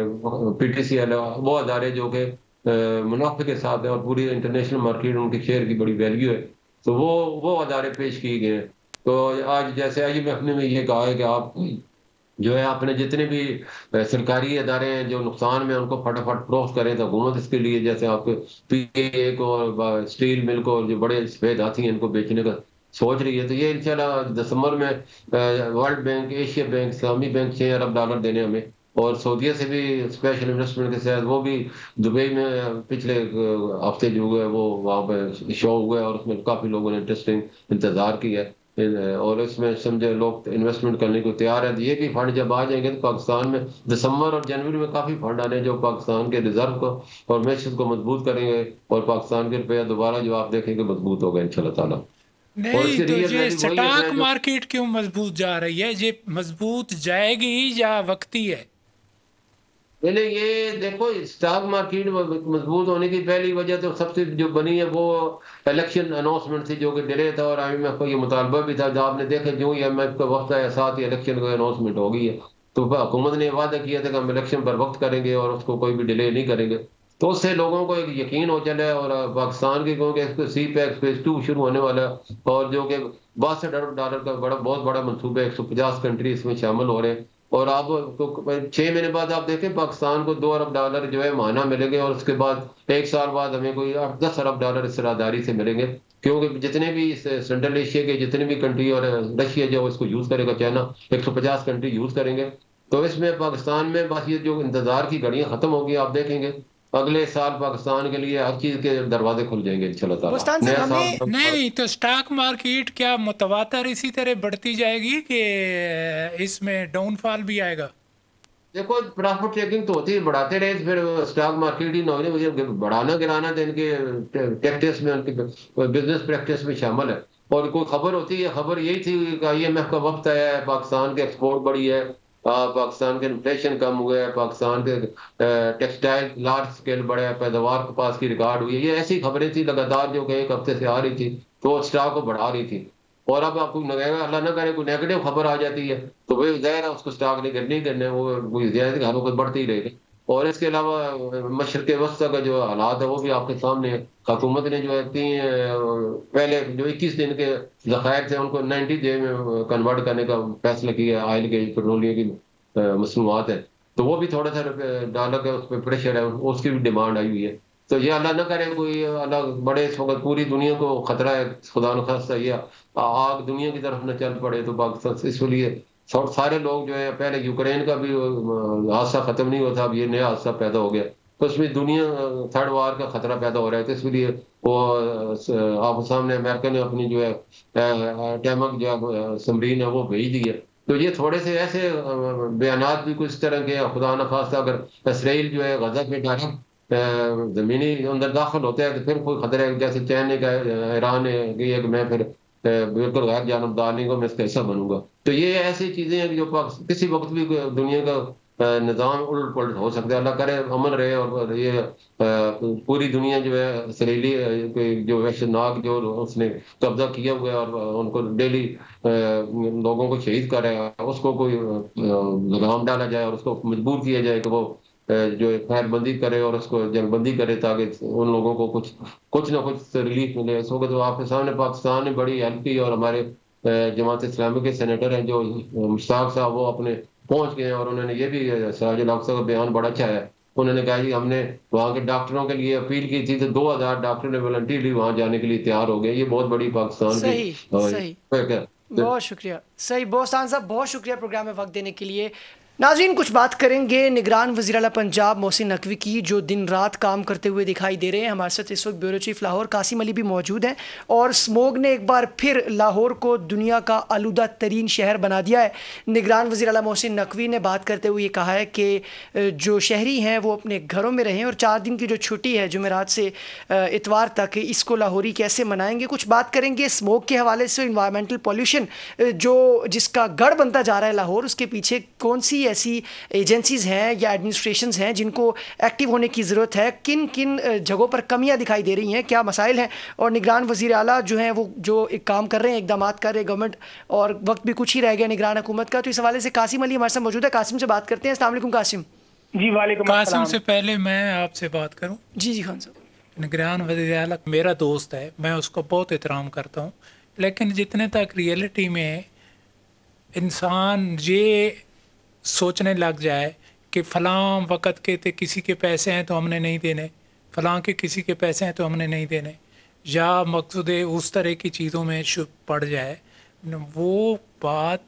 پی ٹی سی ہے وہ ادارے جو کہ منافع کے ساتھ ہیں اور پوری انٹرنیشنل مارکیٹ ان کے شیئر کی بڑی ویلیو ہے، تو وہ وہ ادارے پیش کیے گئے ہیں. تو آج جیسے آئی ایم ایف نے یہ کہا ہے کہ آپ جو ہے اپنے جتنے بھی سرکاری ادارے ہیں جو نقصان میں ان کو فٹافٹ فروخت کریں تو حکومت اس کے لیے جیسے آپ پی اے کو اور اسٹیل مل کو جو بڑے سفید ہاتھی ہیں ان کو بیچنے کا سوچ رہی ہے. تو یہ انشاءاللہ دسمبر میں ورلڈ بینک، ایشیا بینک، اسلامی بینک چھ ارب ڈالر دینے ہمیں، اور سعودیہ سے بھی اسپیشل انویسٹمنٹ کے ساتھ وہ بھی دبئی میں پچھلے ہفتے جو ہوئے وہ وہاں پہ شو ہوئے اور اس میں کافی لوگوں نے انٹرسٹنگ انتظار کیا ہے اور اس میں سمجھے لوگ انویسٹمنٹ کرنے کو تیار ہیں. یہ بھی فنڈ جب آ جائیں گے تو پاکستان میں دسمبر اور جنوری میں کافی فنڈ آنے جو پاکستان کے ریزرو کو اور معیشت کو مضبوط کریں گے اور پاکستان کے روپیہ دوبارہ جو آپ دیکھیں گے مضبوط ہوگا انشاءاللہ تعالیٰ. نہیں تو یہ سٹاک مارکیٹ کیوں مضبوط جا رہی ہے؟ یہ مضبوط جائے گی یا وقتی ہے؟ پہلے یہ دیکھو اسٹاک مارکیٹ مضبوط ہونے کی پہلی وجہ تو سب سے جو بنی ہے وہ الیکشن اناؤنسمنٹ تھی جو کہ ڈیلے تھا اور آئی ایم ایف کا یہ مطالبہ بھی تھا. جب آپ نے دیکھا جو ہی ایم ایف کا وقت آیا ساتھ ہی الیکشن کا اناؤنسمنٹ ہو گئی ہے تو حکومت نے وعدہ کیا تھا کہ ہم الیکشن پر وقت کریں گے اور اس کو کوئی بھی ڈیلے نہیں کریں گے. تو اس سے لوگوں کو ایک یقین ہو چلا ہے اور پاکستان کے کیونکہ سی پیک فیز ٹو شروع ہونے والا اور جو کہ باسٹھ ارب ڈالر کا بڑا بہت بڑا منصوبہ ہے، ایک سو پچاس کنٹری اس میں شامل ہو رہے ہیں. اور آپ چھ مہینے بعد آپ دیکھیں پاکستان کو دو ارب ڈالر جو ہے ماہانہ ملیں گے اور اس کے بعد ایک سال بعد ہمیں کوئی دس ارب ڈالر اس سراداری سے ملیں گے کیونکہ جتنے بھی سینٹرل ایشیا کے جتنے بھی کنٹری اور رشیا جو اس کو یوز کرے گا، چائنا ایک سو پچاس کنٹری یوز کریں گے. تو اس میں پاکستان میں بس یہ جو انتظار کی گھڑیاں ختم ہوگی. آپ دیکھیں گے اگلے سال پاکستان کے لیے ہر چیز کے دروازے کھل جائیں گے انشاءاللہ تعالیٰ. نہیں تو سٹاک مارکیٹ کیا متواتر اسی طرح بڑھتی جائے گی کہ اس میں ڈاؤن فال بھی آئے گا؟ دیکھو پرافٹ ٹیکنگ تو ہوتی ہے، بڑھاتے رہے پھر سٹاک مارکیٹ ہی نہ ہونے بڑھانا گرانا تو ان کے پریکٹس میں ان کے بزنس پریکٹس میں شامل ہے. اور کوئی خبر ہوتی ہے، خبر یہی تھی کہ آئی ایم ایف کا وقت آیا ہے، پاکستان کے ایکسپورٹ بڑی ہے، پاکستان کے انفلیشن کم ہوئے ہے، پاکستان کے ٹیکسٹائل لارج سکیل بڑھے ہے، پیداوار کپاس کی ریکارڈ ہوئی ہے. یہ ایسی خبریں تھیں لگاتار جو کہ ایک ہفتے سے آ رہی تھی تو اسٹاک کو بڑھا رہی تھی. اور اب آپ کو اللہ نہ کرے کوئی نیگیٹو خبر آ جاتی ہے تو وہ ظاہر ہے اس کو اسٹاک نہیں کرنے کرنے وہ کوئی زیادہ ہر وقت بڑھتے ہی رہے گی. اور اس کے علاوہ مشرق وسطی کا جو حالات ہے وہ بھی آپ کے سامنے ہے. حکومت نے جو ہے تین پہلے جو اکیس دن کے ذخائر تھے ان کو نائنٹی ڈے میں کنورٹ کرنے کا فیصلہ کیا. آئل کے پیٹرولیم کی مصنوعات ہیں تو وہ بھی تھوڑا سا ڈالر کا اس پہ پریشر ہے، اس کی بھی ڈیمانڈ آئی ہوئی ہے. تو یہ اللہ نہ کرے کوئی اللہ بڑے اس وقت پوری دنیا کو خطرہ ہے خدا نخواستہ یہ آگ دنیا کی طرف نہ چل پڑے تو پاکستان اس لیے سارے لوگ جو ہے پہلے یوکرین کا بھی حادثہ ختم نہیں ہوتا، اب یہ نیا حادثہ پیدا ہو گیا تو اس میں دنیا تھرڈ وار کا خطرہ پیدا ہو رہا ہے. تو اس لیے وہ آپ سامنے امریکہ نے اپنی جو ہے ٹیمک جو سمرین ہے وہ بھیج دی ہے. تو یہ تھوڑے سے ایسے بیانات بھی کچھ طرح کے خدا نخواستہ اگر اسرائیل جو ہے غزہ پہ ڈائریکٹ زمینی اندر داخل ہوتا ہے تو پھر کوئی خطرہ ہے جیسے چین نے کہا ایران نے کہ میں پھر بالکل غیر جانبدار نہیں ہوں، میں اس کا حصہ بنوں گا. تو یہ ایسی چیزیں ہیں جو کسی وقت بھی دنیا کا نظام الٹ پلٹ ہو سکتا ہے. اللہ کرے امن رہے اور یہ پوری دنیا جو ہے اسرائیلی جو وحشتناک جو اس نے قبضہ کیا ہوا ہے اور ان کو ڈیلی لوگوں کو شہید کر رہا ہے اس کو کوئی لگام ڈالا جائے اور اس کو مجبور کیا جائے کہ وہ جو خیر بندی کرے اور اس کو جنگ بندی کرے تاکہ ان لوگوں کو کچھ کچھ نہ کچھ ریلیف ملے. اس وقت آپ کے سامنے پاکستان نے بڑی ہیلپ کی اور ہمارے جماعت اسلامی کے سینیٹر ہیں جو مشتاق صاحب وہ اپنے پہنچ گئے ہیں اور انہوں نے یہ بھی سراج الاقصی کا بیان بڑا اچھا ہے. انہوں نے کہا جی ہم نے وہاں کے ڈاکٹروں کے لیے اپیل کی تھی تو دو ہزار ڈاکٹر نے والنٹیرلی وہاں جانے کے لیے تیار ہو گئے. یہ بہت بڑی پاکستان کی بہت شکریہ. صحیح بوستان صاحب بہت شکریہ پروگرام میں وقت دینے کے لیے. नाज़रीन, कुछ बात करेंगे निगरान वज़ीर आला पंजाब मोहसिन नकवी की, जो दिन रात काम करते हुए दिखाई दे रहे हैं। हमारे साथ इस वक्त ब्यूरो चीफ लाहौर कासिम अली भी मौजूद हैं। और स्मोग ने एक बार फिर लाहौर को दुनिया का आलूदा तरीन शहर बना दिया है। निगरान वज़ीर आला मोहसिन नकवी ने बात करते हुए ये कहा है कि जो शहरी हैं वो अपने घरों में रहें, और चार दिन की जो छुट्टी है जुमेरात से इतवार तक, इसको लाहौरी कैसे मनाएंगे। कुछ बात करेंगे स्मोग के हवाले से, इन्वायरमेंटल पॉल्यूशन जो जिसका गढ़ बनता जा रहा है लाहौर, उसके पीछे कौन सी ऐसी एजेंसीज़ हैं या एडमिनिस्ट्रेशंस हैं जिनको एक्टिव होने की ज़रूरत है, किन किन जगहों पर कमियां दिखाई दे रही हैं, क्या मसाइल हैं। और निगरान वज़ीर आला जो हैं वो जो एक काम कर रहे हैं, इक़दाम कर रहे हैं गवर्नमेंट, और वक्त भी कुछ ही रह गया निगरान हुकूमत का। तो इस हवाले से कासिम अली हमारे साथ मौजूद है। कासिम से बात करते हैं। अस्सलाम वालेकुम कासिम। जी वालेकुम कासिम से पहले मैं आपसे बात करूँ। जी जी खान साहब। निगरान वज़ीर आला मेरा दोस्त है, मैं उसको बहुत एहतराम करता हूँ, लेकिन जितने तक रियलिटी में इंसान ये सोचने लग जाए कि फ़लाँ वक़्त के थे किसी के पैसे हैं तो हमने नहीं देने, फ़लाँ के किसी के पैसे हैं तो हमने नहीं देने, या मकसूद उस तरह की चीज़ों में शुभ पड़ जाए, वो बात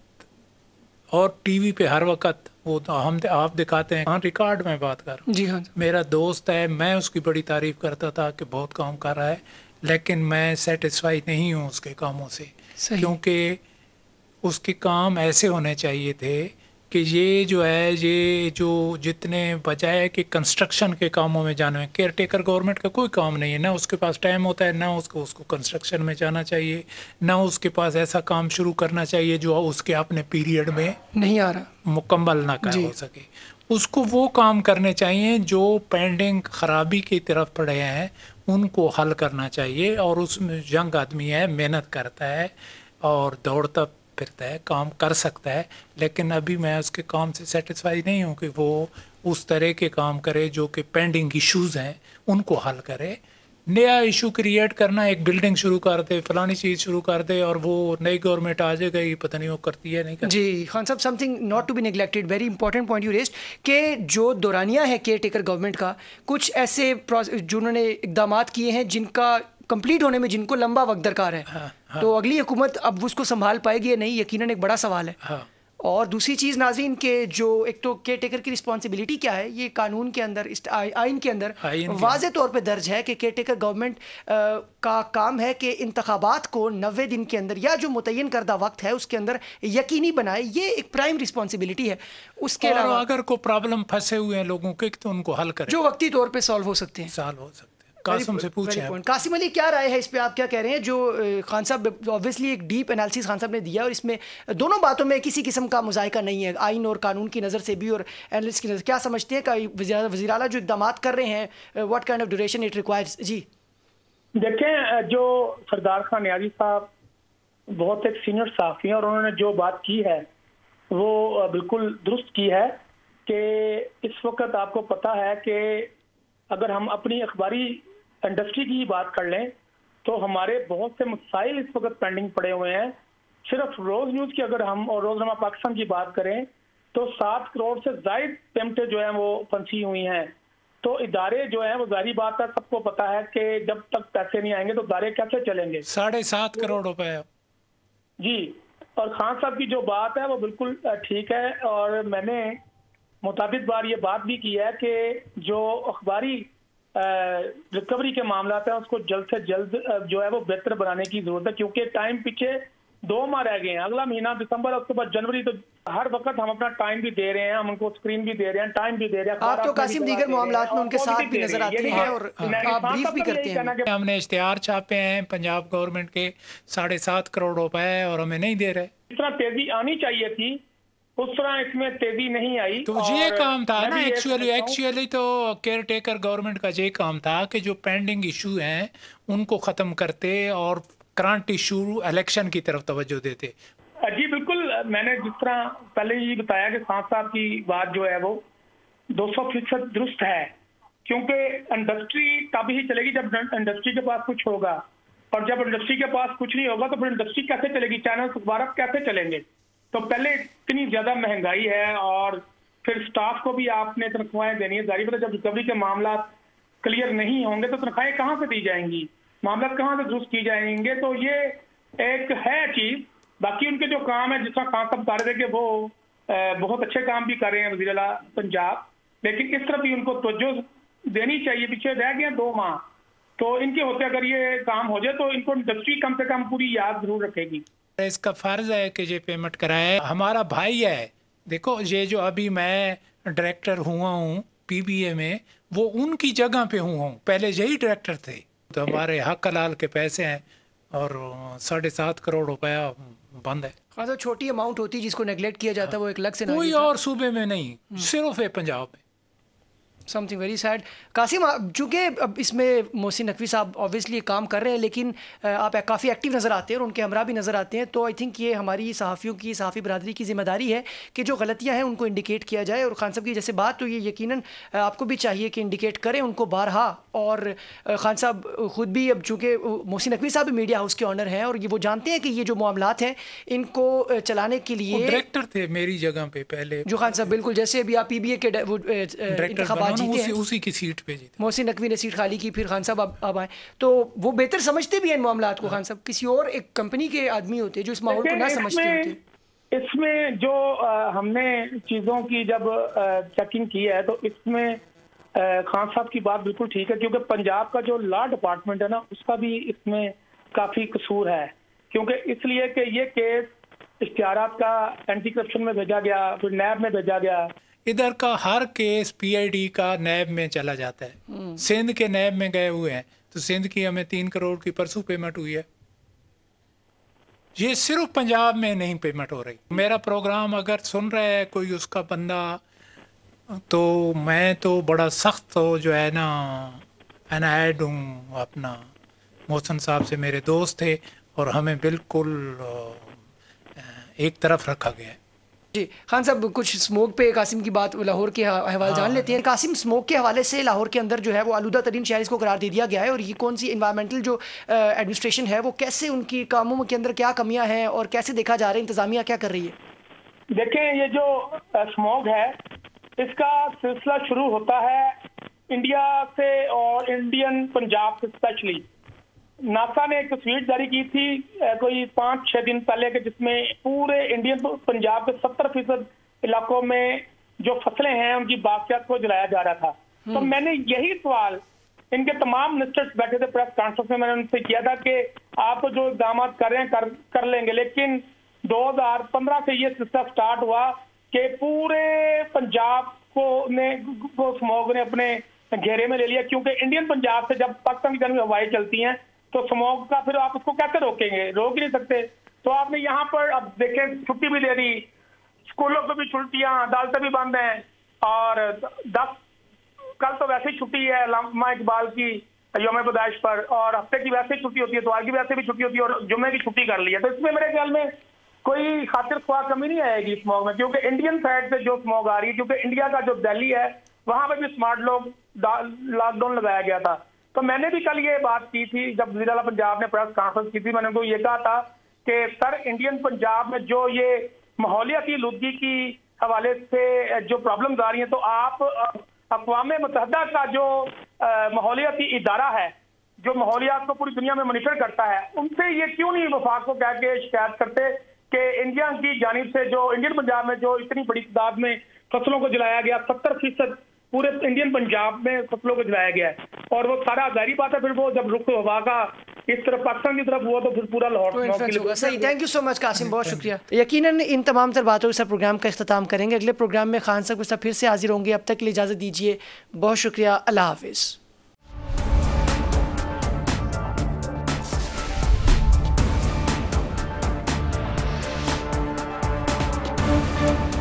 और टीवी पे हर वक्त वो तो हम आप दिखाते हैं। हाँ, रिकॉर्ड में बात कर रहा हूँ। जी हाँ। मेरा दोस्त है, मैं उसकी बड़ी तारीफ़ करता था कि बहुत काम कर रहा है, लेकिन मैं सेटिस्फाई नहीं हूँ उसके कामों से, क्योंकि उसके काम ऐसे होने चाहिए थे कि ये जो है ये जो जितने बजाय कि कंस्ट्रक्शन के कामों में जाने में, केयर टेकर गवर्नमेंट का कोई काम नहीं है, ना उसके पास टाइम होता है, ना उसको उसको कंस्ट्रक्शन में जाना चाहिए, ना उसके पास ऐसा काम शुरू करना चाहिए जो उसके अपने पीरियड में नहीं आ रहा, मुकम्मल ना कर हो सके। उसको वो काम करने चाहिए जो पेंडिंग ख़राबी की तरफ पड़े हैं, उनको हल करना चाहिए। और उसमें यंग आदमी है, मेहनत करता है और दौड़ता फिरता है, काम कर सकता है, लेकिन अभी मैं उसके काम से सेटिस्फाई नहीं हूँ कि वो उस तरह के काम करे जो कि पेंडिंग इश्यूज हैं उनको हल करे। नया इशू क्रिएट करना, एक बिल्डिंग शुरू कर दे, फलानी चीज़ शुरू कर दे, और वो नई गवर्नमेंट आ जाएगा, ये पता नहीं वो करती है नहीं करती। जी Khan sahab, something not to be neglected, very important point you raised, कि जो दौरानिया है केयर टेकर गवर्नमेंट का, कुछ ऐसे जो उन्होंने इकदाम किए हैं जिनका कंप्लीट होने में जिनको लंबा वक्त दरकार है। हाँ, हाँ। तो अगली हुकूमत अब उसको संभाल पाएगी या नहीं, यकीनन एक बड़ा सवाल है। हाँ। और दूसरी चीज़ नाज़रीन के जो एक तो केयर टेकर की रिस्पॉन्सिबिलिटी क्या है, ये कानून के अंदर, इस आइन के अंदर वाज़े तौर पे दर्ज है कि केयर टेकर गवर्नमेंट का काम है कि इंतखाबात को नब्बे दिन के अंदर या जो मुतय्यन करदा वक्त है उसके अंदर यकीनी बनाए। ये एक प्राइम रिस्पॉन्सिबिलिटी है। उसके अलावा अगर कोई प्रॉब्लम फंसे हुए हैं लोगों के तो उनको हल करें, जो वक्ती तौर पर सॉल्व हो सकते हैं। सॉल्व हो सकते हैं। कासिम से पूछें। कासिम अली, क्या राय है इस पे, आप क्या कह रहे हैं? जो खान साहब ऑब्वियसली एक डीप एनालिसिस खान साहब ने दिया, और इसमें दोनों बातों में किसी किस्म का मुज़ायका नहीं है, आइन और कानून की नज़र से भी और एनालिस्ट की नज़र। क्या समझते हैं कि वज़ीर आला जो इक़दाम कर रहे हैं, what kind of duration it requires? जी देखें, जो सरदार खान नियाज़ी साहब बहुत एक सीनियर सहाफ़ी हैं, और उन्होंने जो बात की है वो बिल्कुल दुरुस्त की है कि इस वक्त आपको पता है कि अगर हम अपनी अखबारी इंडस्ट्री की बात कर लें तो हमारे बहुत से मसाइल इस वक्त पेंडिंग पड़े हुए हैं। सिर्फ रोज न्यूज़ की अगर हम और रोजनामा पाकिस्तान की बात करें तो सात करोड़ से ज़ायद पेमेंटें जो हैं वो फंसी हुई हैं। तो इदारे जो हैं वो जारी बात है, सबको पता है कि जब तक पैसे नहीं आएंगे तो इदारे कैसे चलेंगे। साढ़े सात करोड़ रुपए जी। और खान साहब की जो बात है वो बिल्कुल ठीक है, और मैंने मुताबिक बार ये बात भी की है कि जो अखबारी रिकवरी के मामला है उसको जल्द से जल्द जो है वो बेहतर बनाने की जरूरत है, क्योंकि टाइम पीछे दो माह रह गए हैं। अगला महीना दिसंबर, उसके बाद जनवरी, तो हर वक्त हम अपना टाइम भी दे रहे हैं, हम उनको स्क्रीन भी दे रहे हैं, टाइम भी दे रहे हैं। आप तो कासिम दीगर मामलात में उनके साथ भी नजर आते हैं और आप ब्रीफ भी करते हैं। हमने इश्तिहार छापे हैं पंजाब गवर्नमेंट के साढ़े सात करोड़ रुपए और हमें नहीं दे रहे। इतना तेजी आनी चाहिए थी, उस तरह इसमें तेजी नहीं आई। तो ये काम था ना एक्चुअली एक्चुअली तो केयर टेकर गवर्नमेंट का ये काम था कि जो पेंडिंग इशू हैं उनको ख़त्म करते और करंट इशू इलेक्शन की तरफ तवज्जो देते। जी बिल्कुल, मैंने जिस तरह पहले ही बताया कि खान साहब की बात जो है वो दो सौ फीसद दुरुस्त है, क्योंकि इंडस्ट्री तब ही चलेगी जब इंडस्ट्री के पास कुछ होगा, और जब इंडस्ट्री के पास कुछ नहीं होगा तो फिर इंडस्ट्री कैसे चलेगी, चैनल अखबार कैसे चलेंगे। तो पहले इतनी ज़्यादा महंगाई है और फिर स्टाफ को भी आपने तनख्वाहें देनी है, जारी जब रिकवरी के मामला क्लियर नहीं होंगे तो तनख्वाहें कहाँ से दी जाएंगी, मामला कहाँ से दुरुस्त की जाएंगे। तो ये एक है चीज़। बाकी उनके जो काम है, जिस तरह खान साहब बता रहे थे कि वो بہت اچھے کام بھی کر رہے ہیں وزیر اعلیٰ پنجاب, لیکن اس طرف بھی ان کو توجہ دینی چاہیے. پیچھے رہ گئے دو ماہ, تو ان کے ہوتے اگر یہ کام ہو جائے تو ان کو انڈسٹری کم سے کم پوری یاد ضرور رکھے گی. اس کا فرض ہے کہ یہ پیمنٹ کرائے. ہمارا بھائی ہے, دیکھو یہ جو ابھی میں ڈائریکٹر ہوا ہوں پی بی اے میں, وہ ان کی جگہ پہ ہوا ہوں, پہلے یہی ڈائریکٹر تھے. تو ہمارے حق حلال کے پیسے ہیں اور ساڑھے سات کروڑ روپیہ بند ہے. خاصا چھوٹی اماؤنٹ ہوتی ہے جس کو نیگلیکٹ کیا جاتا ہے, وہ ایک الگ سے کوئی اور صوبے میں نہیں, صرف ہے پنجاب میں. Something very sad. Qasim, چونکہ اب اس میں محسن نقوی صاحب آبویسلی کام کر رہے ہیں, لیکن آپ کافی ایکٹیو نظر آتے ہیں اور ان کے ہمراہ بھی نظر آتے ہیں, تو آئی تھنک یہ ہماری صحافیوں کی, صحافی برادری کی ذمہ داری ہے کہ جو غلطیاں ہیں ان کو انڈیکیٹ کیا جائے. اور خان صاحب کی جیسے بات, تو یہ یقیناً آپ کو بھی چاہیے کہ انڈیکیٹ کریں ان کو بارہا. اور خان صاحب خود بھی, اب چونکہ محسن نقوی صاحب بھی میڈیا ہاؤس کے آنر ہیں اور یہ وہ جانتے ہیں کہ یہ جو معاملات ہیں ان کو چلانے کے لیے ڈائریکٹر تھے میری جگہ پہ پہلے. جو خان صاحب بالکل, جیسے ابھی آپ پی بی اے کے انتخابات جیتے ہیں, اسی کی سیٹ پہ جیتے, محسن نقوی نے سیٹ خالی کی, پھر خان صاحب اب اب آئے, تو وہ بہتر سمجھتے بھی ہیں ان معاملات کو. خان صاحب کسی اور ایک کمپنی کے آدمی ہوتے جو اس ماحول کو نہ سمجھتے ہوتے. اس میں جو ہم نے چیزوں کی جب چیکنگ کی ہے تو اس میں خان صاحب کی بات بالکل ٹھیک ہے, کیونکہ پنجاب کا جو لا ڈپارٹمنٹ ہے نا, اس کا بھی اس میں کافی قصور ہے. کیونکہ اس لیے کہ یہ کیس اشتہارات کا اینٹی کرپشن میں بھیجا گیا, پھر نیب میں بھیجا گیا. ادھر کا ہر کیس پی آئی ڈی کا نیب میں چلا جاتا ہے. سندھ کے نیب میں گئے ہوئے ہیں, تو سندھ کی ہمیں تین کروڑ کی پرسوں پیمنٹ ہوئی ہے. یہ صرف پنجاب میں نہیں پیمنٹ ہو رہی. میرا پروگرام اگر سن رہا ہے کوئی اس کا بندہ, تو میں تو بڑا سخت ہو جو ہے نا انائڈ ہوں. اپنا محسن صاحب سے میرے دوست تھے اور ہمیں بالکل ایک طرف رکھا گیا ہے. جی خان صاحب, کچھ اسموک پہ قاسم کی بات, لاہور کے حوالے جان لیتے ہیں. قاسم, اسموک کے حوالے سے لاہور کے اندر جو ہے وہ آلودہ ترین شہر اس کو قرار دے دیا گیا ہے, اور یہ کون سی انوائرمنٹل جو ایڈمنسٹریشن ہے وہ کیسے, ان کی کاموں کے اندر کیا کمیاں ہیں اور کیسے دیکھا جا رہا ہے, انتظامیہ کیا کر رہی ہے؟ دیکھیں, یہ جو اسموک ہے اس کا سلسلہ شروع ہوتا ہے انڈیا سے اور انڈین پنجاب سے. اسپیشلی ناسا نے ایک تصویر جاری کی تھی کوئی پانچ چھ دن پہلے کے, جس میں پورے انڈین پنجاب کے ستر فیصد علاقوں میں جو فصلیں ہیں ان کی باغیات کو جلایا جا رہا تھا. تو میں نے یہی سوال ان کے تمام منسٹرز بیٹھے تھے پریس کانفرنس میں, میں نے ان سے کیا تھا کہ آپ جو اقدامات کر رہے ہیں کر, کر لیں گے, لیکن دو ہزار پندرہ سے یہ سلسلہ سٹارٹ ہوا کہ پورے پنجاب کو نے اسموگ نے اپنے گھیرے میں لے لیا. کیونکہ انڈین پنجاب سے جب پاکستان کی جانب ہوائیں چلتی ہیں تو اسموگ کا پھر آپ اس کو کیسے روکیں گے, روک ہی نہیں سکتے. تو آپ نے یہاں پر اب دیکھیں چھٹی بھی دے دی, اسکولوں پہ بھی چھٹیاں, عدالتیں بھی بند ہیں, اور دس کل تو ویسے ہی چھٹی ہے علامہ اقبال کی یوم پیدائش پر, اور ہفتے کی ویسے ہی چھٹی ہوتی ہے, اتوار کی ویسے بھی چھٹی ہوتی ہے, اور جمعے کی چھٹی کر لی ہے. تو اس میں میرے خیال میں کوئی خاطر خواہ کمی نہیں آئے گی اسموگ میں, کیونکہ انڈین سائڈ سے جو اسموگ آ رہی ہے, کیونکہ انڈیا کا جو دہلی ہے وہاں پہ بھی اسمارٹ لوگ لاک ڈاؤن لگایا گیا تھا. تو میں نے بھی کل یہ بات کی تھی جب وزیر اعلیٰ پنجاب نے پریس کانفرنس کی تھی, میں نے کو یہ کہا تھا کہ سر انڈین پنجاب میں جو یہ ماحولیاتی آلودگی کی حوالے سے جو پرابلمز آ رہی ہیں, تو آپ اقوام متحدہ کا جو ماحولیاتی ادارہ ہے جو ماحولیات کو پوری دنیا میں مانیٹر کرتا ہے, ان سے یہ کیوں نہیں وفاق کو کہہ کے شکایت کرتے کہ انڈیا کی جانب سے جو انڈین پنجاب میں جو اتنی بڑی تعداد میں فصلوں کو جلایا گیا, ستر فیصد پورے انڈین پنجاب میں فصلوں کو جلایا گیا ہے, اور وہ سارا ظاہری بات ہے, پھر وہ جب رخ ہوا کا اس طرف پاکستان کی طرف ہوا تو پھر پورا لاہور. صحیح, thank you so much Qasim, بہت شکریہ. یقیناً ان تمام تر باتوں کے ساتھ پروگرام کا اختتام کریں گے. اگلے پروگرام میں خان صاحب کے ساتھ پھر سے حاضر ہوں گے. اب تک کے لیے اجازت دیجیے, بہت شکریہ, اللہ حافظ.